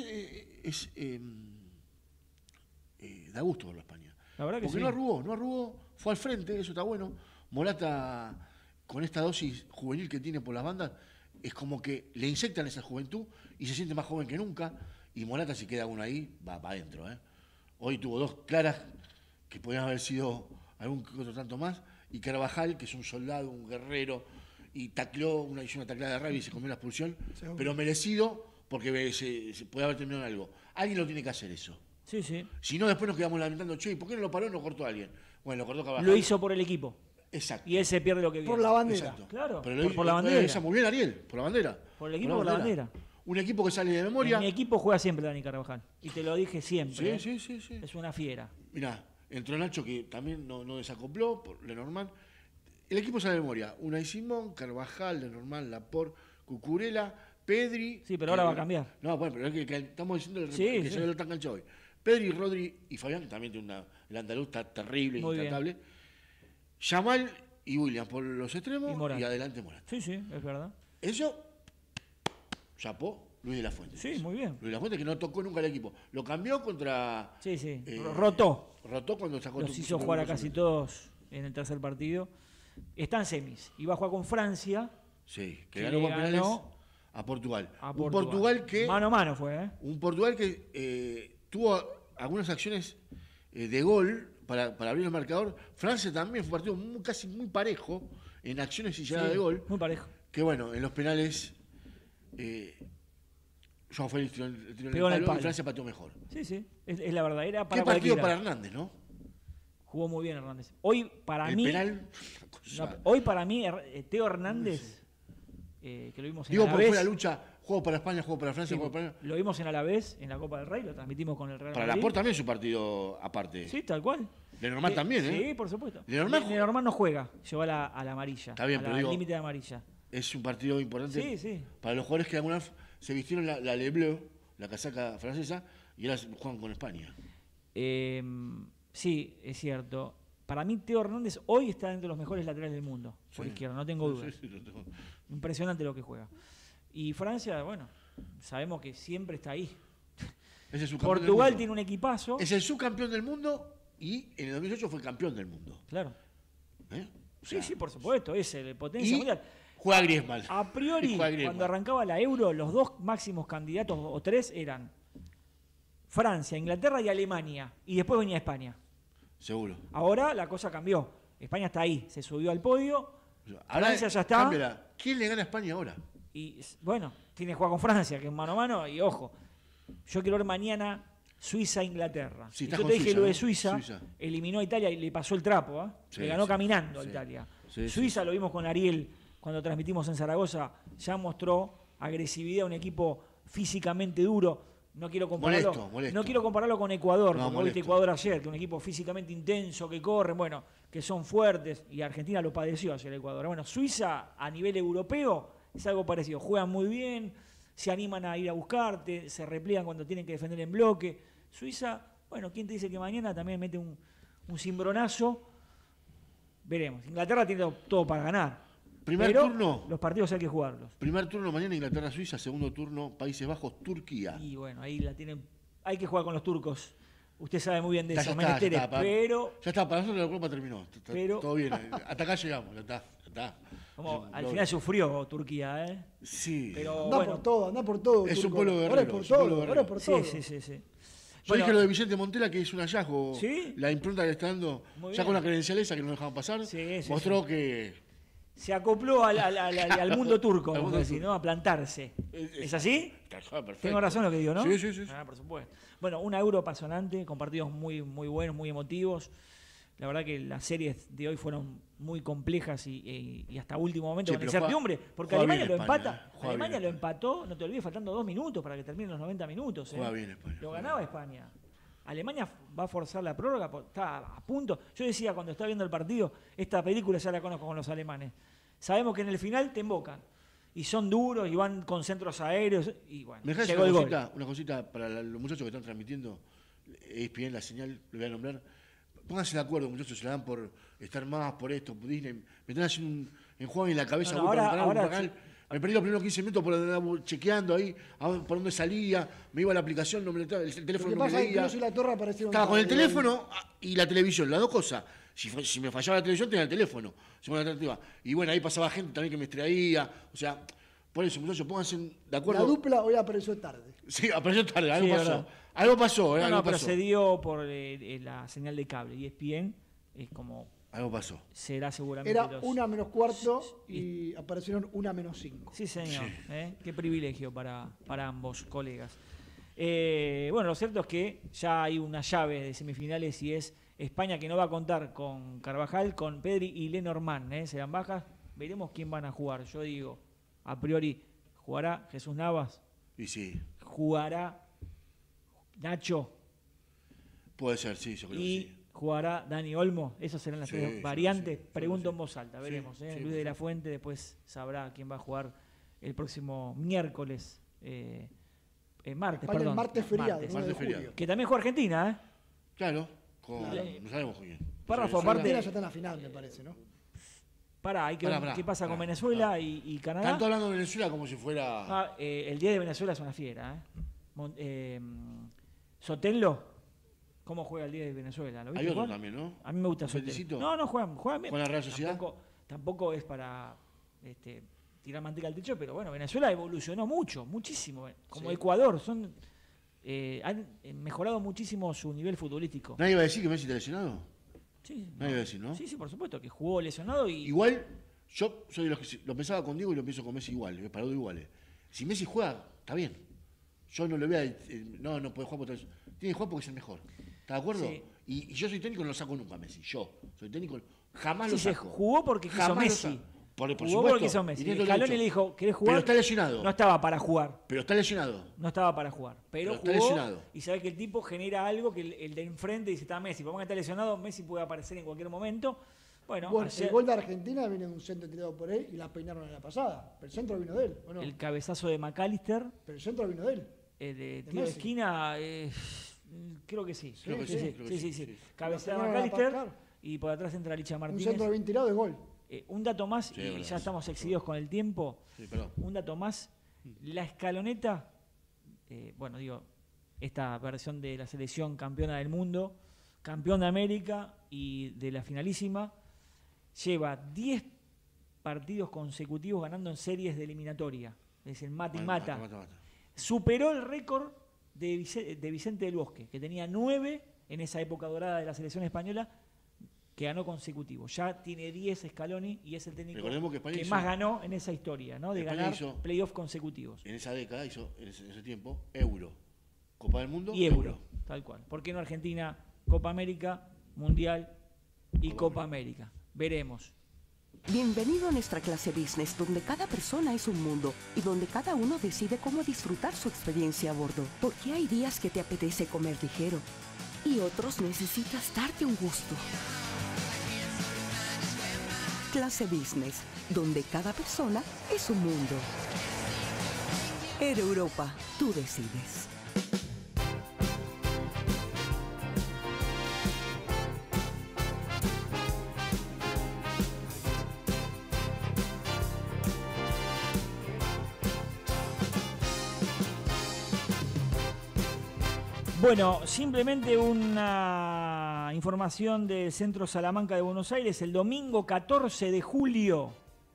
da gusto verlo a España. La verdad que Porque sí. no arrugó, fue al frente, eso está bueno. Morata, con esta dosis juvenil que tiene por las bandas, es como que le inyectan esa juventud y se siente más joven que nunca. Y Morata, si queda uno ahí, va para adentro. Hoy tuvo 2 claras que podían haber sido algún que otro tanto más. Y Carvajal, que es un soldado, un guerrero, y hizo una tacleada de rabia y se comió la expulsión, Seguro. pero merecido porque se puede haber terminado en algo. Alguien lo tiene que hacer eso. Sí, sí. Si no, después nos quedamos lamentando, che, ¿por qué no lo paró? No cortó a alguien. Bueno, lo cortó Carvajal. Lo hizo por el equipo. Exacto. Y él se pierde lo que viene. Por la bandera. Exacto. Claro, Pero por la bandera. Esa muy bien, Ariel, por la bandera. Por el equipo, por la bandera. Un equipo que sale de memoria. En mi equipo juega siempre Dani Carvajal. Y te lo dije siempre. Sí, sí, sí. Es una fiera. Mirá, entró Nacho, que también no desacopló, por Lenormand. El equipo sale de memoria. Unai Simón, Carvajal, Lenormand, Laporte, Cucurella, Pedri. Sí, pero ahora va a cambiar. No, bueno, pero es que estamos diciendo Sí, que sí. se ve lo tan canchado hoy. Pedri, Rodri y Fabián, que también tiene el andaluz está terrible, Muy bien. intratable. Yamal y William por los extremos Y Morata. adelante Morata. Sí, sí, es verdad. Eso, chapó Luis de la Fuente. Sí, muy bien. Luis de la Fuente que no tocó nunca el equipo. Lo cambió contra... Sí, sí. eh, Rotó. Rotó cuando sacó... Los hizo jugar a casi todos en el tercer partido. Está en semis. Y va a jugar con Francia. Sí, que que ganó le con penales ganó a Portugal. a Un Portugal que... Mano a mano fue, ¿eh? Un Portugal que tuvo algunas acciones de gol para abrir el marcador. Francia también fue un partido casi muy parejo en acciones y llegada Sí, de gol. muy parejo. Que bueno, en los penales Joao Félix tiró en el Pegó en el palo y palo. Francia pateó mejor. Sí, sí. Es la verdad. Era para Qué partido cualquiera. para Hernández, ¿no? Jugó muy bien Hernández. Hoy, para El mí... penal... no, hoy, para mí, Teo Hernández, que lo vimos en Digo, porque Alavés, fue la lucha, juego para España, juego para Francia, sí, juego para... lo vimos en Alavés, en la Copa del Rey, lo transmitimos con el Real Para Madrid. Laporte también es un partido aparte. Sí, tal cual. Lenormand también, ¿eh? Sí, por supuesto. Lenormand No juega, llegó a la amarilla. Está bien, pero al digo- límite de amarilla. Es un partido importante Sí, sí. para los jugadores que alguna vez se vistieron la Le Bleu, la casaca francesa, Y ahora juegan con España. Sí, es cierto. Para mí, Teo Hernández hoy está entre los mejores laterales del mundo, por izquierda, no tengo dudas. Sí, lo tengo. Impresionante lo que juega. Y Francia, bueno, sabemos que siempre está ahí. Es el subcampeón Portugal del mundo. tiene un equipazo. Es el subcampeón del mundo y en el 2018 fue campeón del mundo. Claro. O sea, Sí, por supuesto, es el potencia y mundial. juega Griezmann. A priori, Juega Griezmann. cuando arrancaba la Euro, los dos máximos candidatos, o tres, eran Francia, Inglaterra y Alemania. Y después venía España. Seguro. Ahora la cosa cambió. España está ahí, se subió al podio. Ahora Francia ya está. cámbiala. ¿Quién le gana a España ahora? Y bueno, tiene que jugar con Francia, que es mano a mano. Y ojo, yo quiero ver mañana Suiza-Inglaterra. Sí, Y está yo con te dije Suiza, lo de ¿no? Suiza, Suiza. eliminó a Italia y le pasó el trapo. Sí, le ganó sí, caminando a sí. Italia. Sí, Suiza sí. lo vimos con Ariel cuando transmitimos en Zaragoza. Ya mostró agresividad, un equipo físicamente duro. No quiero compararlo, Molesto. No quiero compararlo con Ecuador, No, como viste molesto. Ecuador ayer, que un equipo físicamente intenso, que corren, bueno, que son fuertes, y Argentina lo padeció hacia el Ecuador. Bueno, Suiza a nivel europeo es algo parecido, juegan muy bien, se animan a ir a buscarte, se repliegan cuando tienen que defender en bloque. Suiza, bueno, ¿quién te dice que mañana también mete un cimbronazo? Veremos. Inglaterra tiene todo para ganar. Primer pero turno. Los partidos hay que jugarlos. Primer turno mañana Inglaterra-Suiza, segundo turno Países Bajos-Turquía. Y bueno, ahí la tienen. Hay que jugar con los turcos. Usted sabe muy bien de Ya esos está, menesteres, pero... Ya está, para nosotros la Copa terminó. Pero- Todo bien. Hasta acá llegamos, ya está. Como al final sufrió Turquía, ¿eh? Sí. Pero Anda bueno, por todo, anda por todo. Es un turco. pueblo Ahora guerrero, es por es un pueblo todo, ahora es por sí, todo. sí. Yo Bueno, dije lo de Vicente Montela, que es un hallazgo. ¿Sí? La impronta que le está dando, Muy ya bien. con la credencial esa que no dejaban pasar, Sí, mostró que... se acopló al mundo turco, Al vamos mundo a decir, turco. ¿no? A plantarse. ¿Es así? Perfecto. Tengo razón lo que digo, ¿no? Sí. Por supuesto. Bueno, una Euro apasionante, con partidos muy, muy buenos, muy emotivos. La verdad que las series de hoy fueron muy complejas y hasta último momento Sí, con pero incertidumbre, porque juega Alemania bien lo España, empata. juega Alemania bien lo España. empató, no te olvides, faltando 2 minutos para que terminen los 90 minutos. Juega bien España, Lo juega ganaba España. Alemania va a forzar la prórroga, está a punto. Yo decía cuando estaba viendo el partido, esta película ya la conozco con los alemanes. Sabemos que en el final te embocan. Y son duros y van con centros aéreos. Y bueno, ¿Me dejas llegó el gol. una cosita para los muchachos que están transmitiendo? ESPN, la señal, lo voy a nombrar. Pónganse de acuerdo, muchachos, se la dan por estar más, por esto, por Disney. Me están haciendo un enjuague en la cabeza. No, voy para un ahora canal, por acá. Me perdí los primeros 15 minutos por andar chequeando ahí, por dónde salía, me iba a la aplicación, no me lo, el Lo teléfono que no me pasa es que leía. Cruz y la Torre aparecieron. Estaba con el tarde, teléfono y la televisión, las dos cosas. Si me fallaba la televisión, tenía el teléfono. Según la alternativa. Y bueno, ahí pasaba gente también que me extraía. O sea, por eso, muchachos, pónganse de La acuerdo. dupla hoy apareció tarde. Sí, apareció tarde, algo Sí, pasó. verdad. Algo pasó, No, algo pero pasó. se dio por la señal de cable. Y ESPN es como Algo pasó. será seguramente Era los... 1:45 y aparecieron 1:05. Sí, señor. Qué privilegio para ambos colegas. Bueno, lo cierto es que ya hay una llave de semifinales y es España, que no va a contar con Carvajal, con Pedri y Lenormand. Serán bajas. Veremos quién van a jugar. Yo digo, a priori, jugará Jesús Navas, Y sí, jugará Nacho puede ser, sí, yo creo que y sí. jugará Dani Olmo. Esas serán las Sí, tres sí, variantes. sí, Pregunto sí. en voz alta, Sí, veremos. sí, Luis de la Fuente después sabrá quién va a jugar el próximo miércoles. Martes, España perdón. el martes feriado, Martes. 9 de Martes feriado. julio. Que también juega Argentina, Claro, con, Claro. no sabemos con quién. Párrafo Sí, aparte. Argentina ya está en la final, me parece, ¿no? Pará, hay que ver Pará, qué pasa con pará, Venezuela pará. y Canadá. Tanto hablando de Venezuela como si fuera... El día de Venezuela es una fiera. Sotello, ¿cómo juega el día de Venezuela? ¿Lo viste Hay otro jugar? también, ¿no? A mí me gusta ¿Un Sotello. felicito? No, juegan bien. ¿Con la Real Sociedad? Tampoco es para tirar manteca al techo, pero bueno, Venezuela evolucionó mucho, muchísimo. Como Sí. Ecuador, han mejorado muchísimo su nivel futbolístico. ¿Nadie va a decir que Messi está lesionado? Sí, Nadie va a decir, ¿no? Sí, por supuesto, que jugó lesionado y... Igual, yo soy de los que lo pensaba con Diego y lo pienso con Messi igual, para dos iguales. Si Messi juega, está bien. Yo no le voy a... no puede jugar por tiene que jugar porque es el mejor. ¿Estás de acuerdo? Sí. Y yo soy técnico, no lo saco nunca a Messi. Yo soy técnico, jamás Sí, lo se saco. jugó porque quiso Jamás lo Messi. saco. Por Jugó supuesto. porque quiso Y Messi. tiene todo el Scaloni derecho. le dijo, ¿querés jugar? Pero está lesionado. No estaba para jugar. Pero está lesionado. No estaba para jugar. Pero Pero está jugó lesionado. y sabe que el tipo genera algo que el de enfrente dice, está Messi. Por más que está lesionado, Messi puede aparecer en cualquier momento. Bueno, Bueno, ayer el gol de Argentina viene de un centro tirado por él y la peinaron en la pasada. Pero el centro vino de él, ¿o no? el cabezazo de McAllister. Pero el centro vino de él. de tiro de esquina, creo que sí. Creo que sí. Cabecea La McAllister claro. y por atrás entra Licha Un Martínez. centro bien tirado de gol. Un dato más, Sí, y verdad, ya estamos excedidos con el tiempo. Sí, perdón. Un dato más. La escaloneta, esta versión de la selección campeona del mundo, campeón de América y de la finalísima, lleva 10 partidos consecutivos ganando en series de eliminatoria. Es el mata. Superó el récord de Vicente del Bosque, que tenía 9 en esa época dorada de la selección española, que ganó consecutivo. Ya tiene 10 Scaloni y es el técnico que más ganó en esa historia, ¿no? De España ganar playoffs consecutivos. En esa década hizo, en ese tiempo, Euro, Copa del Mundo Y Euro, tal cual. ¿Por qué no Argentina? Copa América, Mundial y Copa América. Veremos. Bienvenido a nuestra clase business, donde cada persona es un mundo y donde cada uno decide cómo disfrutar su experiencia a bordo. Porque hay días que te apetece comer ligero y otros necesitas darte un gusto. Clase business, donde cada persona es un mundo. Air Europa, tú decides. Bueno, simplemente una información del Centro Salamanca de Buenos Aires. El domingo 14 de julio,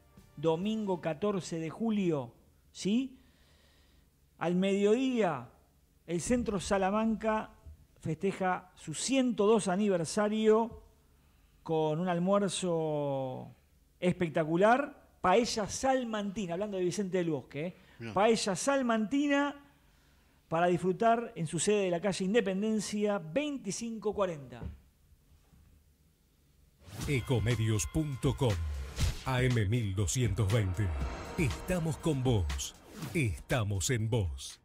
¿sí? Al mediodía, el Centro Salamanca festeja su 102 aniversario con un almuerzo espectacular. Paella salmantina, hablando de Vicente del Bosque, Paella salmantina para disfrutar en su sede de la calle Independencia 2540. Ecomedios.com AM1220. Estamos con vos. Estamos en vos.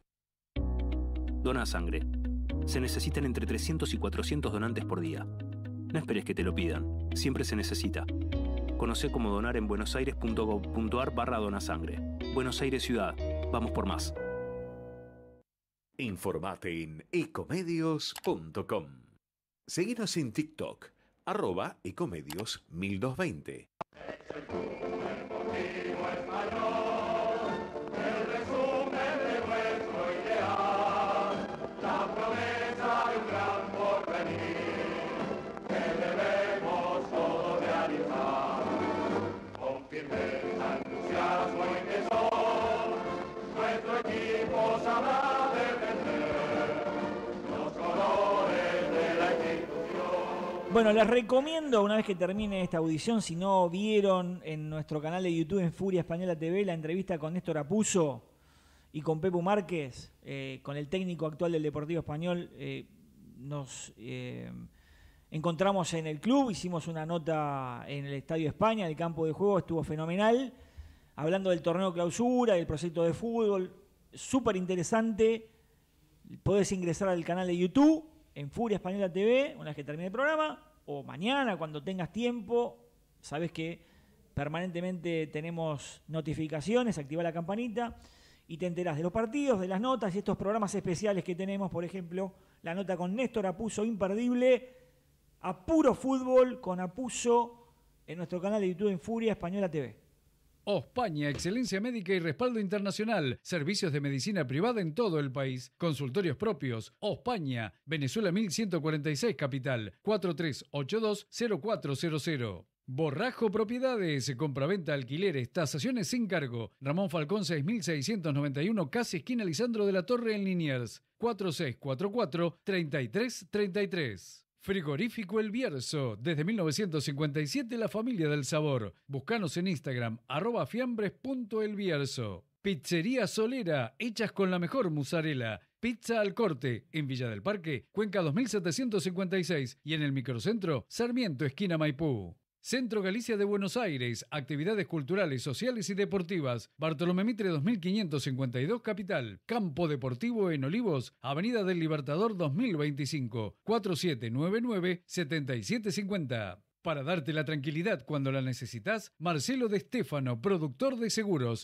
Dona sangre. Se necesitan entre 300 y 400 donantes por día. No esperes que te lo pidan. Siempre se necesita. Conoce cómo donar en buenosaires.gov.ar/donasangre. Buenos Aires Ciudad. Vamos por más. Informate en ecomedios.com. Seguinos en TikTok, @ecomedios1220. Bueno, les recomiendo, una vez que termine esta audición, si no vieron en nuestro canal de YouTube en Furia Española TV la entrevista con Néstor Apuzzo y con Pepu Márquez, con el técnico actual del Deportivo Español, nos encontramos en el club, hicimos una nota en el Estadio España, el campo de juego, estuvo fenomenal, hablando del torneo clausura, del proyecto de fútbol, súper interesante. Podés ingresar al canal de YouTube en Furia Española TV, una vez que termine el programa, o mañana, cuando tengas tiempo. Sabes que permanentemente tenemos notificaciones, activa la campanita y te enterás de los partidos, de las notas y estos programas especiales que tenemos. Por ejemplo, la nota con Néstor Apuzzo, imperdible, a puro fútbol con Apuzzo, en nuestro canal de YouTube en Furia Española TV. Ospaña, excelencia médica y respaldo internacional. Servicios de medicina privada en todo el país. Consultorios propios. Ospaña, Venezuela 1146 Capital. 4382-0400. Borrajo Propiedades. Compraventa, alquileres, tasaciones sin cargo. Ramón Falcón 6691, casi esquina Lisandro de la Torre en Liniers. 4644-3333. Frigorífico El Bierzo, desde 1957 la familia del sabor. Búscanos en Instagram, @fiambres.elbierzo. Pizzería Solera, hechas con la mejor mozzarella. Pizza al corte, en Villa del Parque, Cuenca 2756 y en el microcentro, Sarmiento, esquina Maipú. Centro Galicia de Buenos Aires, actividades culturales, sociales y deportivas. Bartolomé Mitre 2552 Capital. Campo Deportivo en Olivos, Avenida del Libertador 2025, 4799-7750. Para darte la tranquilidad cuando la necesitas, Marcelo De Stefano, productor de seguros,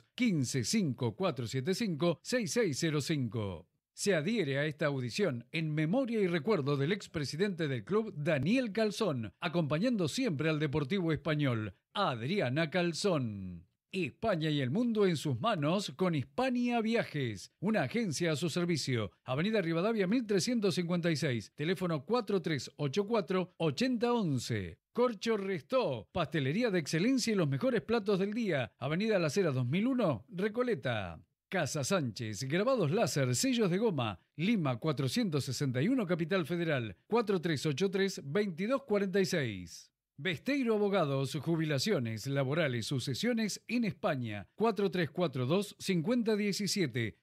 155475-6605. Se adhiere a esta audición en memoria y recuerdo del expresidente del club, Daniel Calzón, acompañando siempre al Deportivo Español, Adriana Calzón. España y el mundo en sus manos con Hispania Viajes, una agencia a su servicio. Avenida Rivadavia 1356, teléfono 4384-8011. Corcho Restó, pastelería de excelencia y los mejores platos del día. Avenida Las Heras 2001, Recoleta. Casa Sánchez, grabados láser, sellos de goma. Lima 461, Capital Federal, 4383-2246. Besteiro Abogados, jubilaciones, laborales, sucesiones en España, 4342-5017,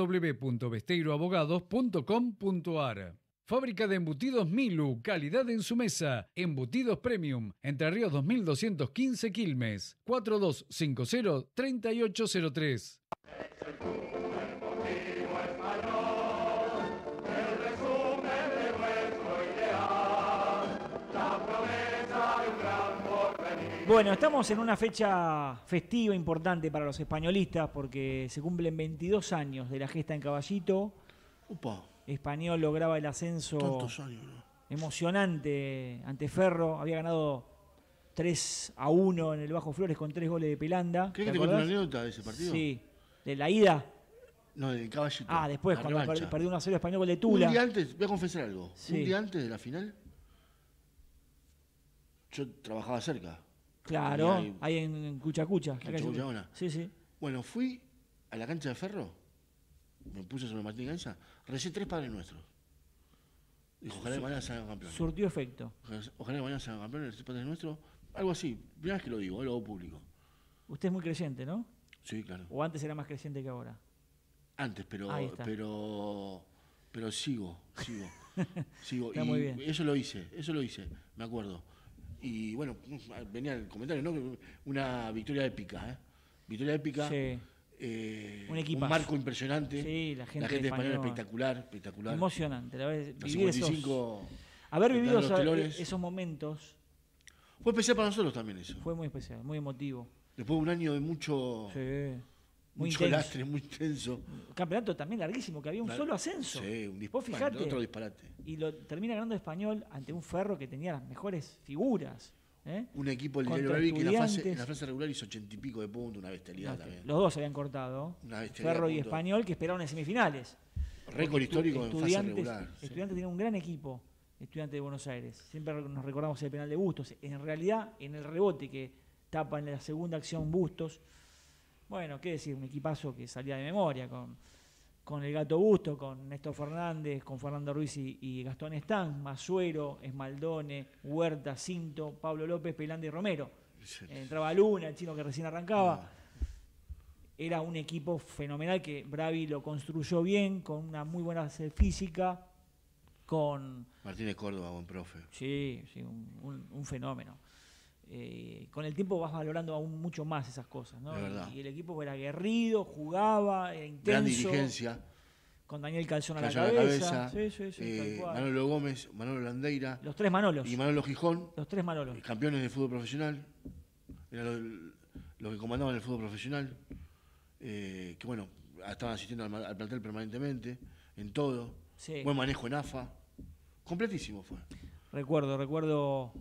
www.besteiroabogados.com.ar. Fábrica de embutidos Milu, calidad en su mesa, embutidos premium, Entre Ríos 2215 Quilmes, 4250-3803. Bueno, estamos en una fecha festiva importante para los españolistas porque se cumplen 22 años de la gesta en Caballito. Upa. Español lograba el ascenso Tantos años, ¿no? Emocionante ante Ferro. Había ganado 3-1 en el Bajo Flores con 3 goles de Pelanda. ¿Crees que te cuento una anécdota de ese partido? Sí. ¿De la ida? No, del Caballito. Ah, después, La cuando revancha. perdió 1-0 Español con de Tula. Un día antes, voy a confesar algo. Sí. Un día antes de la final, yo trabajaba cerca. Claro, ahí en Cuchacucha. Cuchacucha. Sí, sí. Bueno, fui a la cancha de Ferro, me puse sobre Martín Gainza, recé 3 Padres Nuestros. Dijo, ojalá de mañana sean campeones. Surtió efecto. Ojalá de mañana sean campeones, recé 3 Padres Nuestros. Algo así, primera vez que lo digo, lo hago público. Usted es muy creyente, ¿no? Sí, claro. ¿O antes era más creyente que ahora? Antes, pero sigo. Está muy bien. Eso lo hice, me acuerdo. Y bueno, venía el comentario, ¿no? Una victoria épica, ¿eh? Victoria épica. Sí. Un marco impresionante. Sí, la gente española espectacular. Emocionante. Vivir 55, haber vivido esos momentos. Fue especial para nosotros también eso. Fue muy especial, muy emotivo. Después de un año de mucho lastre, muy intenso. Un campeonato también larguísimo, que había un solo ascenso. Sí, Vos fijate, otro disparate. Y lo termina ganando Español ante un Ferro que tenía las mejores figuras. Un equipo del Diario Bravi que en la fase regular hizo 80 y pico de puntos, una bestialidad también. Los dos se habían cortado. Ferro y Español, que esperaron en semifinales. Récord histórico en fase regular. Estudiantes tiene un gran equipo, Estudiantes de Buenos Aires. Siempre nos recordamos el penal de Bustos. En realidad, en el rebote que tapa en la segunda acción Bustos, bueno, qué decir, un equipazo que salía de memoria con el Gato Busto, con Néstor Fernández, con Fernando Ruiz y Gastón Están, Masuero, Esmaldone, Huerta, Cinto, Pablo López, Pelanda y Romero. Entraba Luna, el chino que recién arrancaba. Era un equipo fenomenal que Bravi lo construyó bien, con una muy buena física, con... Martínez Córdoba, buen profe. Sí, un fenómeno. Con el tiempo vas valorando aún mucho más esas cosas, ¿no? Y el equipo era aguerrido, jugaba, era intenso. Gran dirigencia. Con Daniel Calzón a la cabeza. Sí, tal cual. Manolo Gómez, Manolo Landeira. Los 3 Manolos. Y Manolo Gijón. Los 3 Manolos. Campeones de fútbol profesional. Eran los que comandaban el fútbol profesional. Que bueno, estaban asistiendo al plantel permanentemente, en todo. Sí. Buen manejo en AFA. Completísimo fue. Recuerdo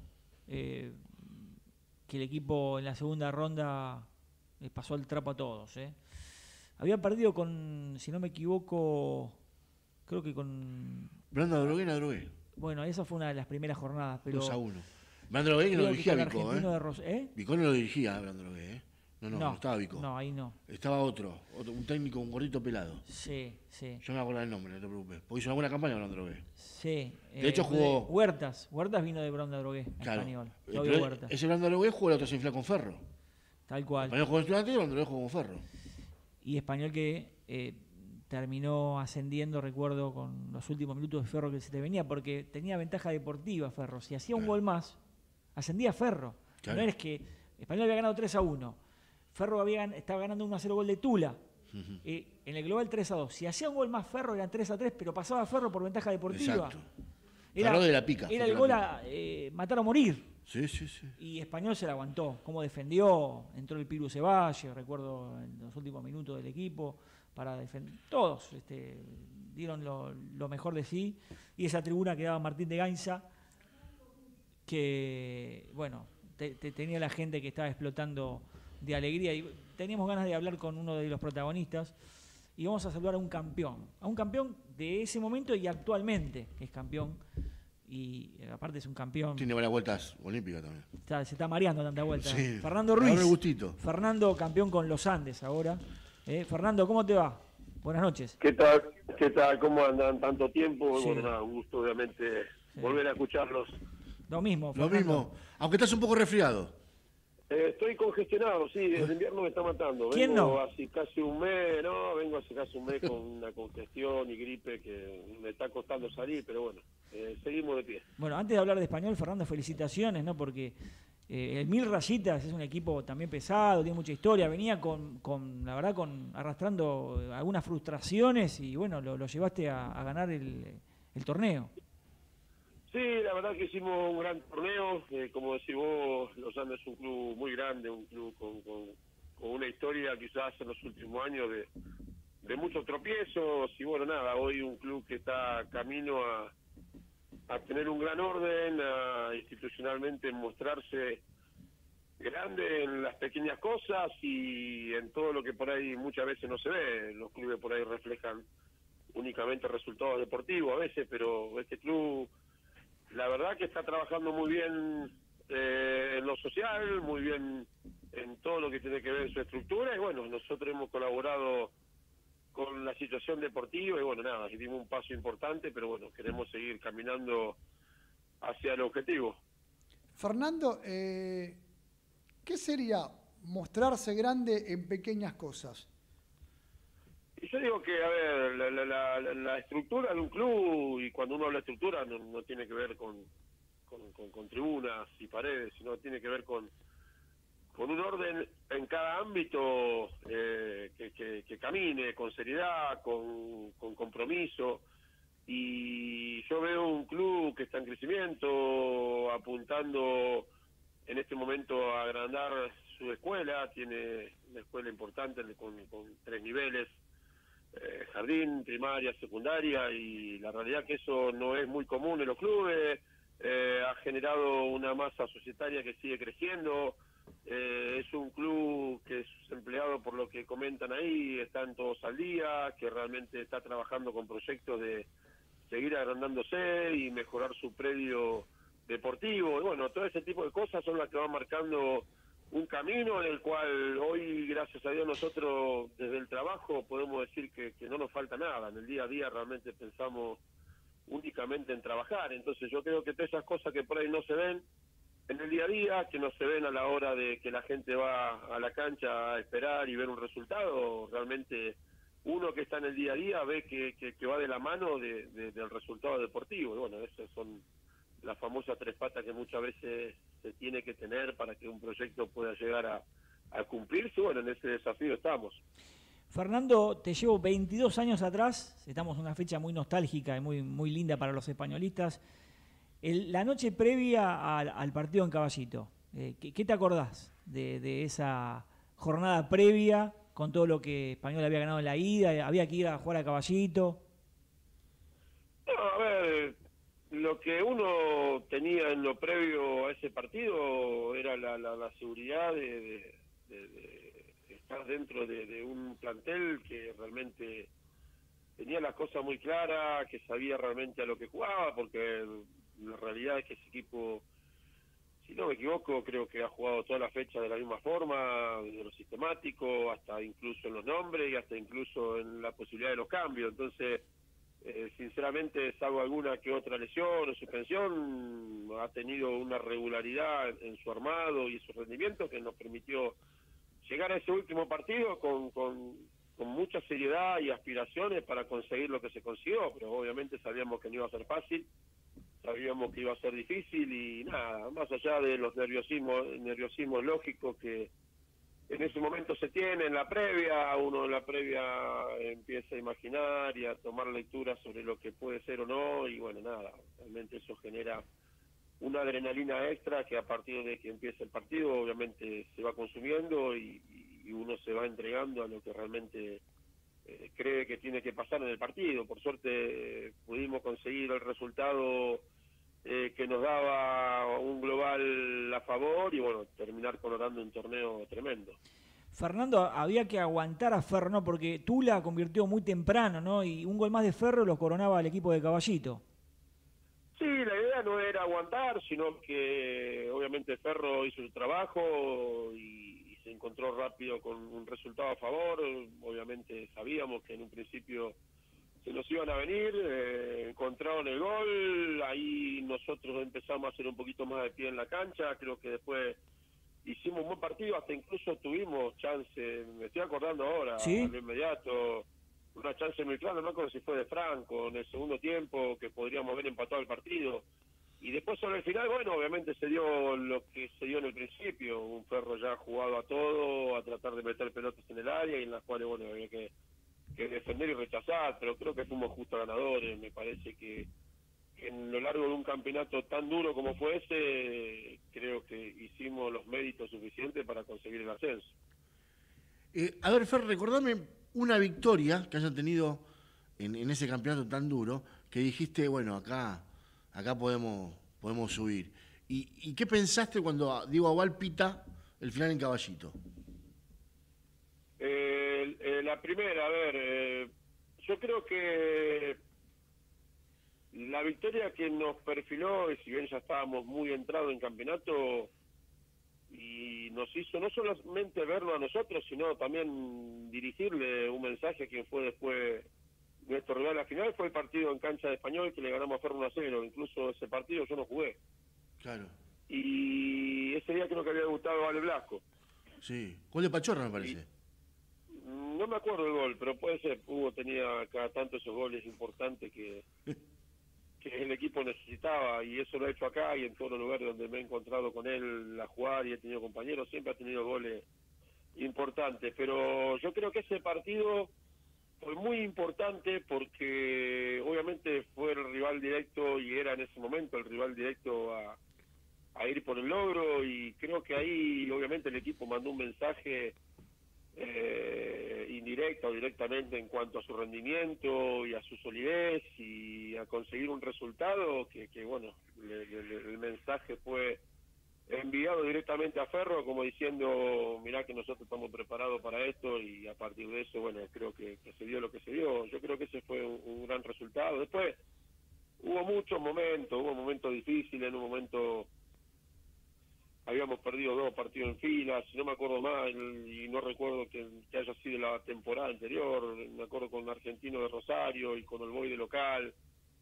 que el equipo en la segunda ronda pasó el trapo a todos. Había perdido con, si no me equivoco, creo que con... Branda Drogué. Bueno, esa fue una de las primeras jornadas. Pero 2-1. Branda Drogué no lo dirigía Vico, Vico no lo dirigía Branda Drogué, No estaba Vico. No, ahí no. Estaba otro, un técnico, un gordito pelado. Sí. Yo me acuerdo el nombre, no te preocupes. Porque hizo una buena campaña Branda Drogué. Sí. De hecho jugó... Huertas vino de Branda Drogué, español. Ese Branda Drogué jugó la otra semifinal con Ferro. Tal cual. Español jugó en Estudiantes y Branda Drogué jugó con Ferro. Y Español que terminó ascendiendo, recuerdo, con los últimos minutos de Ferro que se te venía, porque tenía ventaja deportiva Ferro. Si hacía un gol más, ascendía Ferro. Claro. No es que Español había ganado 3-1. Ferro estaba ganando 1-0 gol de Tula. En el global 3-2. Si hacía un gol más Ferro eran 3-3, pero pasaba Ferro por ventaja deportiva. Exacto. Ferro de la pica. Era el gol a matar o morir. Sí, sí, sí. Y Español se la aguantó. Cómo defendió, entró el Piru Ceballos, recuerdo en los últimos minutos del equipo, para defender. Todos dieron lo mejor de sí. Y esa tribuna que daba Martín de Gainza, que, bueno, tenía la gente que estaba explotando de alegría. Y teníamos ganas de hablar con uno de los protagonistas. Y vamos a saludar a un campeón de ese momento y actualmente, que es campeón. Y aparte es un campeón. Tiene varias vueltas olímpicas también. Se está mareando tanta vuelta. Sí. Fernando Ruiz. Dame gustito. Fernando, campeón con los Andes ahora. Fernando, ¿cómo te va? Buenas noches. ¿Qué tal? ¿Cómo andan tanto tiempo? Sí. Bueno, nada, un gusto obviamente volver a escucharlos. Lo mismo, Lo Fernando. mismo. Aunque estás un poco resfriado. Estoy congestionado, sí, el invierno me está matando. ¿Quién vengo no? hace casi un mes, vengo hace casi un mes con una congestión y gripe que me está costando salir, pero bueno, seguimos de pie. Bueno, antes de hablar de Español, Fernando, felicitaciones, ¿no? Porque el Mil Rayitas es un equipo también pesado, tiene mucha historia, venía la verdad, arrastrando algunas frustraciones y bueno, lo llevaste a ganar el torneo. Sí, la verdad que hicimos un gran torneo, como decís vos, Los Andes es un club muy grande, un club con una historia quizás en los últimos años de muchos tropiezos y bueno, nada, hoy un club que está camino a tener un gran orden, a institucionalmente mostrarse grande en las pequeñas cosas y en todo lo que por ahí muchas veces no se ve. Los clubes por ahí reflejan únicamente resultados deportivos a veces, pero este club la verdad que está trabajando muy bien en lo social, muy bien en todo lo que tiene que ver en su estructura y bueno, nosotros hemos colaborado con la situación deportiva y bueno, nada, dimos un paso importante, pero bueno, queremos seguir caminando hacia el objetivo. Fernando, ¿qué sería mostrarse grande en pequeñas cosas? Y yo digo que, a ver, la estructura de un club, y cuando uno habla de estructura no tiene que ver con tribunas y paredes, sino tiene que ver con un orden en cada ámbito que camine con seriedad, con compromiso. Y yo veo un club que está en crecimiento, apuntando en este momento a agrandar su escuela, tiene una escuela importante con 3 niveles, jardín, primaria, secundaria, y la realidad que eso no es muy común en los clubes. Ha generado una masa societaria que sigue creciendo. Es un club que sus empleados, por lo que comentan ahí, están todos al día, que realmente está trabajando con proyectos de seguir agrandándose y mejorar su predio deportivo. Y bueno, todo ese tipo de cosas son las que van marcando un camino en el cual hoy, gracias a Dios, nosotros desde el trabajo podemos decir que no nos falta nada. En el día a día realmente pensamos únicamente en trabajar. Entonces yo creo que todas esas cosas que por ahí no se ven en el día a día, que no se ven a la hora de que la gente va a la cancha a esperar y ver un resultado, realmente uno que está en el día a día ve que va de la mano del resultado deportivo. Y bueno, esas son las famosas 3 patas que muchas veces se tiene que tener para que un proyecto pueda llegar a cumplirse. Bueno, en ese desafío estamos. Fernando, te llevo 22 años atrás, estamos en una fecha muy nostálgica y muy linda para los españolistas. La noche previa al partido en Caballito, ¿qué te acordás de esa jornada previa con todo lo que Español había ganado en la ida? ¿Había que ir a jugar a Caballito? No, a ver, lo que uno tenía en lo previo a ese partido era la seguridad de estar dentro de un plantel que realmente tenía las cosas muy claras, que sabía realmente a lo que jugaba, porque la realidad es que ese equipo, si no me equivoco, creo que ha jugado toda la fecha de la misma forma, de lo sistemático, hasta incluso en los nombres y hasta incluso en la posibilidad de los cambios. Entonces, sinceramente, salvo alguna que otra lesión o suspensión, ha tenido una regularidad en su armado y su rendimiento que nos permitió llegar a ese último partido con mucha seriedad y aspiraciones para conseguir lo que se consiguió, pero obviamente sabíamos que no iba a ser fácil, sabíamos que iba a ser difícil y nada, más allá de los nerviosismos lógicos que en ese momento se tiene en la previa, uno en la previa empieza a imaginar y a tomar lecturas sobre lo que puede ser o no, y bueno, nada, realmente eso genera una adrenalina extra que a partir de que empieza el partido obviamente se va consumiendo y uno se va entregando a lo que realmente cree que tiene que pasar en el partido. Por suerte pudimos conseguir el resultado que nos daba un global a favor y bueno, terminar coronando un torneo tremendo. Fernando, había que aguantar a Ferro, ¿no? Porque Tula convirtió muy temprano, ¿no? Y un gol más de Ferro los coronaba al equipo de Caballito. Sí, la idea no era aguantar, sino que obviamente Ferro hizo su trabajo y se encontró rápido con un resultado a favor. Obviamente sabíamos que en un principio se nos iban a venir, encontraron el gol, ahí nosotros empezamos a hacer un poquito más de pie en la cancha, creo que después hicimos un buen partido, hasta incluso tuvimos chance, me estoy acordando ahora, ¿Sí? a lo inmediato, una chance muy clara, no me acuerdo si fue de Franco, en el segundo tiempo, que podríamos haber empatado el partido. Y después sobre el final, bueno, obviamente se dio lo que se dio en el principio, un Ferro ya jugado a todo, a tratar de meter pelotas en el área y en las cuales, bueno, había que defender y rechazar, pero creo que fuimos justos ganadores. Me parece que en lo largo de un campeonato tan duro como fue ese, creo que hicimos los méritos suficientes para conseguir el ascenso. A ver, Fer, recordame una victoria que hayan tenido en ese campeonato tan duro, que dijiste, bueno, acá podemos subir. ¿Y qué pensaste cuando Diego Agual pita el final en Caballito? La primera, a ver, yo creo que la victoria que nos perfiló, y si bien ya estábamos muy entrados en campeonato, y nos hizo no solamente verlo a nosotros, sino también dirigirle un mensaje a quien fue después nuestro rival a la final, fue el partido en cancha de Español que le ganamos a Ferro 1-0, incluso ese partido yo no jugué. Claro. Y ese día creo que había debutado Vale Blasco. Sí, gol de Pachorra me parece. No me acuerdo el gol, pero puede ser. Hugo tenía cada tanto esos goles importantes que el equipo necesitaba, y eso lo he hecho acá y en todos los lugares donde me he encontrado con él a jugar y he tenido compañeros, siempre ha tenido goles importantes. Pero yo creo que ese partido fue muy importante porque obviamente fue el rival directo y era en ese momento el rival directo a ir por el logro, y creo que ahí obviamente el equipo mandó un mensaje indirecta o directamente en cuanto a su rendimiento y a su solidez y a conseguir un resultado que bueno, el mensaje fue enviado directamente a Ferro como diciendo, mirá que nosotros estamos preparados para esto, y a partir de eso, bueno, creo que se dio lo que se dio. Yo creo que ese fue un gran resultado. Después hubo muchos momentos difíciles. En un momento habíamos perdido 2 partidos en fila, si no me acuerdo mal, y no recuerdo que haya sido la temporada anterior. Me acuerdo con Argentino de Rosario y con el Boy de local,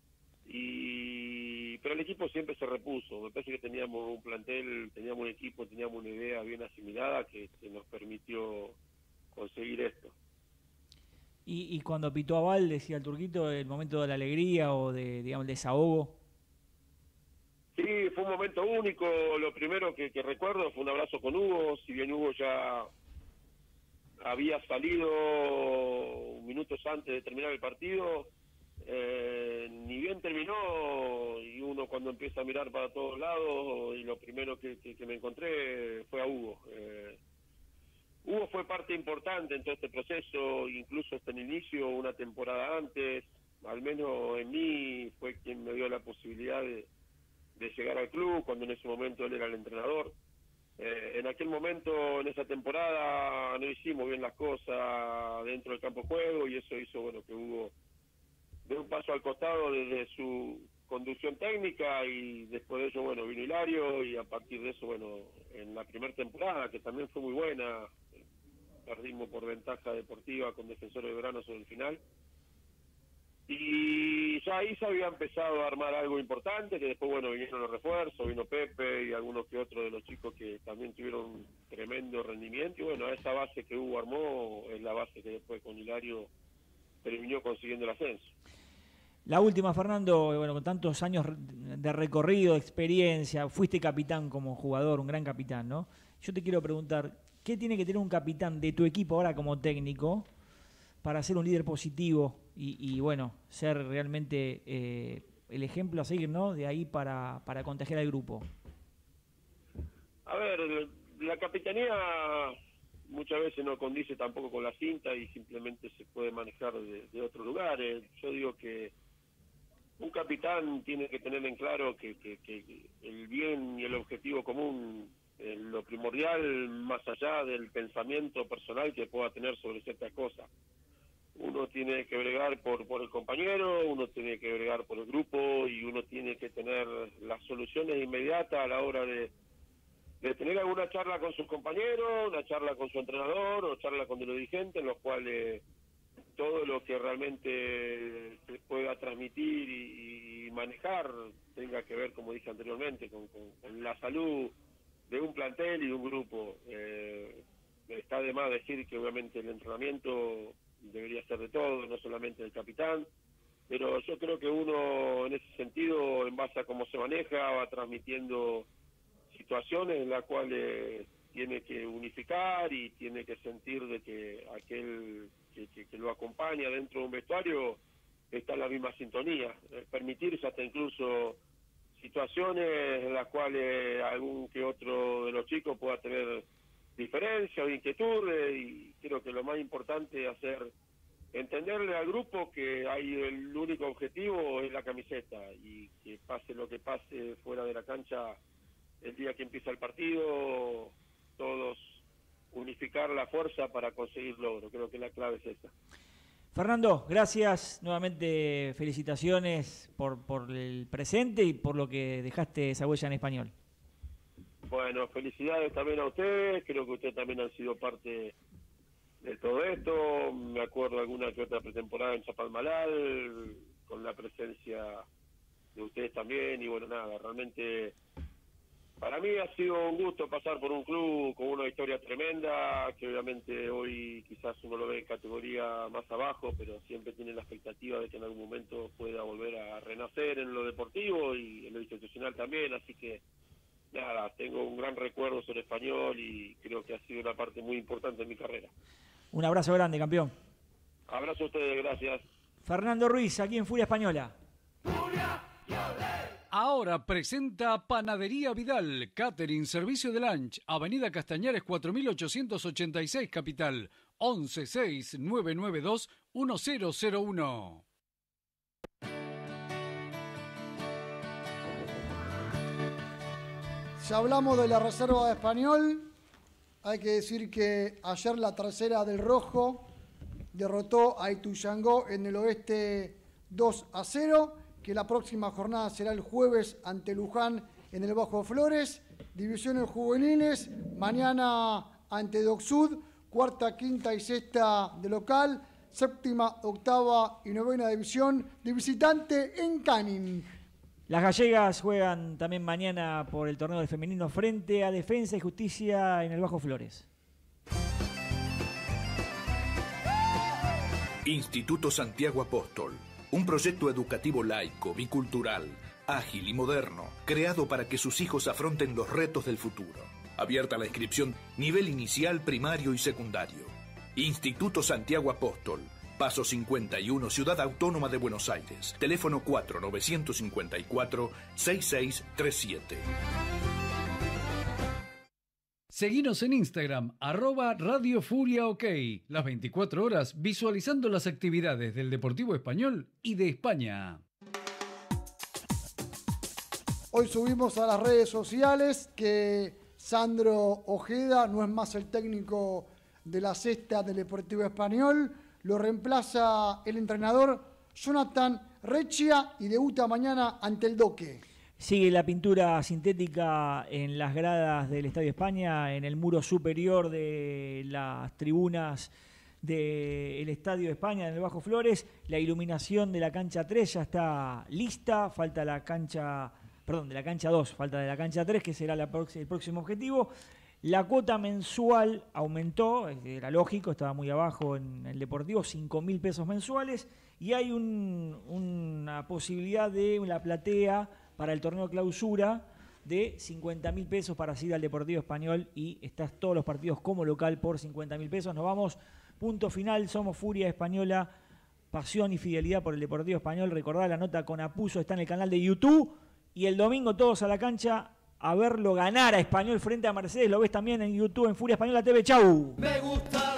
pero el equipo siempre se repuso. Me parece que teníamos un plantel, teníamos un equipo, teníamos una idea bien asimilada que nos permitió conseguir esto. Y cuando pitó a Val, decía el Turquito, el momento de la alegría o de, digamos, el desahogo. Sí, fue un momento único. Lo primero que recuerdo fue un abrazo con Hugo. Si bien Hugo ya había salido minutos antes de terminar el partido, ni bien terminó, y uno cuando empieza a mirar para todos lados, y lo primero que me encontré fue a Hugo. Hugo fue parte importante en todo este proceso, incluso hasta el inicio, una temporada antes, al menos en mí, fue quien me dio la posibilidad de llegar al club, cuando en ese momento él era el entrenador. En aquel momento, en esa temporada, no hicimos bien las cosas dentro del campo de juego, y eso hizo, bueno, que Hugo dé un paso al costado desde su conducción técnica, y después de eso, bueno, vino Hilario, y a partir de eso, bueno, en la primera temporada, que también fue muy buena, perdimos por ventaja deportiva con Defensores de Verano sobre el final, y ya ahí se había empezado a armar algo importante, que después, bueno, vinieron los refuerzos, vino Pepe y algunos que otros de los chicos que también tuvieron un tremendo rendimiento, y bueno, esa base que Hugo armó es la base que después con Hilario terminó consiguiendo el ascenso. La última, Fernando, bueno, con tantos años de recorrido, de experiencia, fuiste capitán como jugador, un gran capitán, ¿no? Yo te quiero preguntar, ¿qué tiene que tener un capitán de tu equipo ahora como técnico para ser un líder positivo y bueno, ser realmente el ejemplo a seguir, ¿no? De ahí para contagiar al grupo. A ver, la capitanía muchas veces no condice tampoco con la cinta y simplemente se puede manejar de otros lugares. Yo digo que un capitán tiene que tener en claro que el bien y el objetivo común es lo primordial, más allá del pensamiento personal que pueda tener sobre ciertas cosas. Uno tiene que bregar por el compañero, uno tiene que bregar por el grupo y uno tiene que tener las soluciones inmediatas a la hora de tener alguna charla con sus compañeros, una charla con su entrenador o charla con el dirigente, en los cuales todo lo que realmente se pueda transmitir y manejar tenga que ver, como dije anteriormente, con la salud de un plantel y de un grupo. Está de más decir que obviamente el entrenamiento debería ser de todo, no solamente del capitán, pero yo creo que uno en ese sentido, en base a cómo se maneja, va transmitiendo situaciones en las cuales tiene que unificar y tiene que sentir de que aquel que lo acompaña dentro de un vestuario está en la misma sintonía, permitirse hasta incluso situaciones en las cuales algún que otro de los chicos pueda tener diferencias o inquietudes, y creo que lo más importante es hacer entenderle al grupo que hay el único objetivo es la camiseta, y que pase lo que pase fuera de la cancha el día que empieza el partido, todos unificar la fuerza para conseguir logro. Creo que la clave es esa. Fernando, gracias, nuevamente felicitaciones por el presente y por lo que dejaste esa huella en Español. Bueno, felicidades también a ustedes, creo que ustedes también han sido parte de todo esto. Me acuerdo de alguna que otra pretemporada en Chapalmalal, con la presencia de ustedes también, y bueno, nada, realmente para mí ha sido un gusto pasar por un club con una historia tremenda, que obviamente hoy quizás uno lo ve en categoría más abajo, pero siempre tiene la expectativa de que en algún momento pueda volver a renacer en lo deportivo y en lo institucional también, así que nada, tengo un gran recuerdo sobre Español y creo que ha sido una parte muy importante en mi carrera. Un abrazo grande, campeón. Abrazo a ustedes, gracias. Fernando Ruiz, aquí en Furia Española. Ahora presenta Panadería Vidal, Catering, Servicio de Lunch, Avenida Castañares 4886, Capital, 1169921001. Si hablamos de la reserva de Español, hay que decir que ayer la tercera del Rojo derrotó a Ituzaingó en el oeste 2-0, que la próxima jornada será el jueves ante Luján en el Bajo Flores. Divisiones juveniles, mañana ante Docsud, cuarta, quinta y sexta de local, séptima, octava y novena división de visitante en Canning. Las gallegas juegan también mañana por el torneo del femenino frente a Defensa y Justicia en el Bajo Flores. Instituto Santiago Apóstol, un proyecto educativo laico, bicultural, ágil y moderno, creado para que sus hijos afronten los retos del futuro. Abierta la inscripción nivel inicial, primario y secundario. Instituto Santiago Apóstol, Paso 51, Ciudad Autónoma de Buenos Aires. Teléfono 4954-6637. Seguinos en Instagram, @Radio Furia OK. Las 24 horas visualizando las actividades del Deportivo Español y de España. Hoy subimos a las redes sociales que Sandro Ojeda no es más el técnico de la sexta del Deportivo Español. Lo reemplaza el entrenador Jonathan Recchia y debuta mañana ante el Doque. Sigue la pintura sintética en las gradas del Estadio España, en el muro superior de las tribunas del Estadio España, en el Bajo Flores. La iluminación de la cancha 3 ya está lista, falta la cancha, de la cancha 2, falta de la cancha 3, que será el próximo objetivo. La cuota mensual aumentó, era lógico, estaba muy abajo en el Deportivo, 5.000 pesos mensuales, y hay una posibilidad de una platea para el torneo clausura de 50.000 pesos para asistir al Deportivo Español, y estás todos los partidos como local por 50.000 pesos. Nos vamos, punto final, somos Furia Española pasión y fidelidad por el Deportivo Español. Recordá, la nota con Apuso está en el canal de YouTube. Y el domingo todos a la cancha a verlo ganar a Español frente a Mercedes. Lo ves también en YouTube, en Furia Española TV. ¡Chau! Me gusta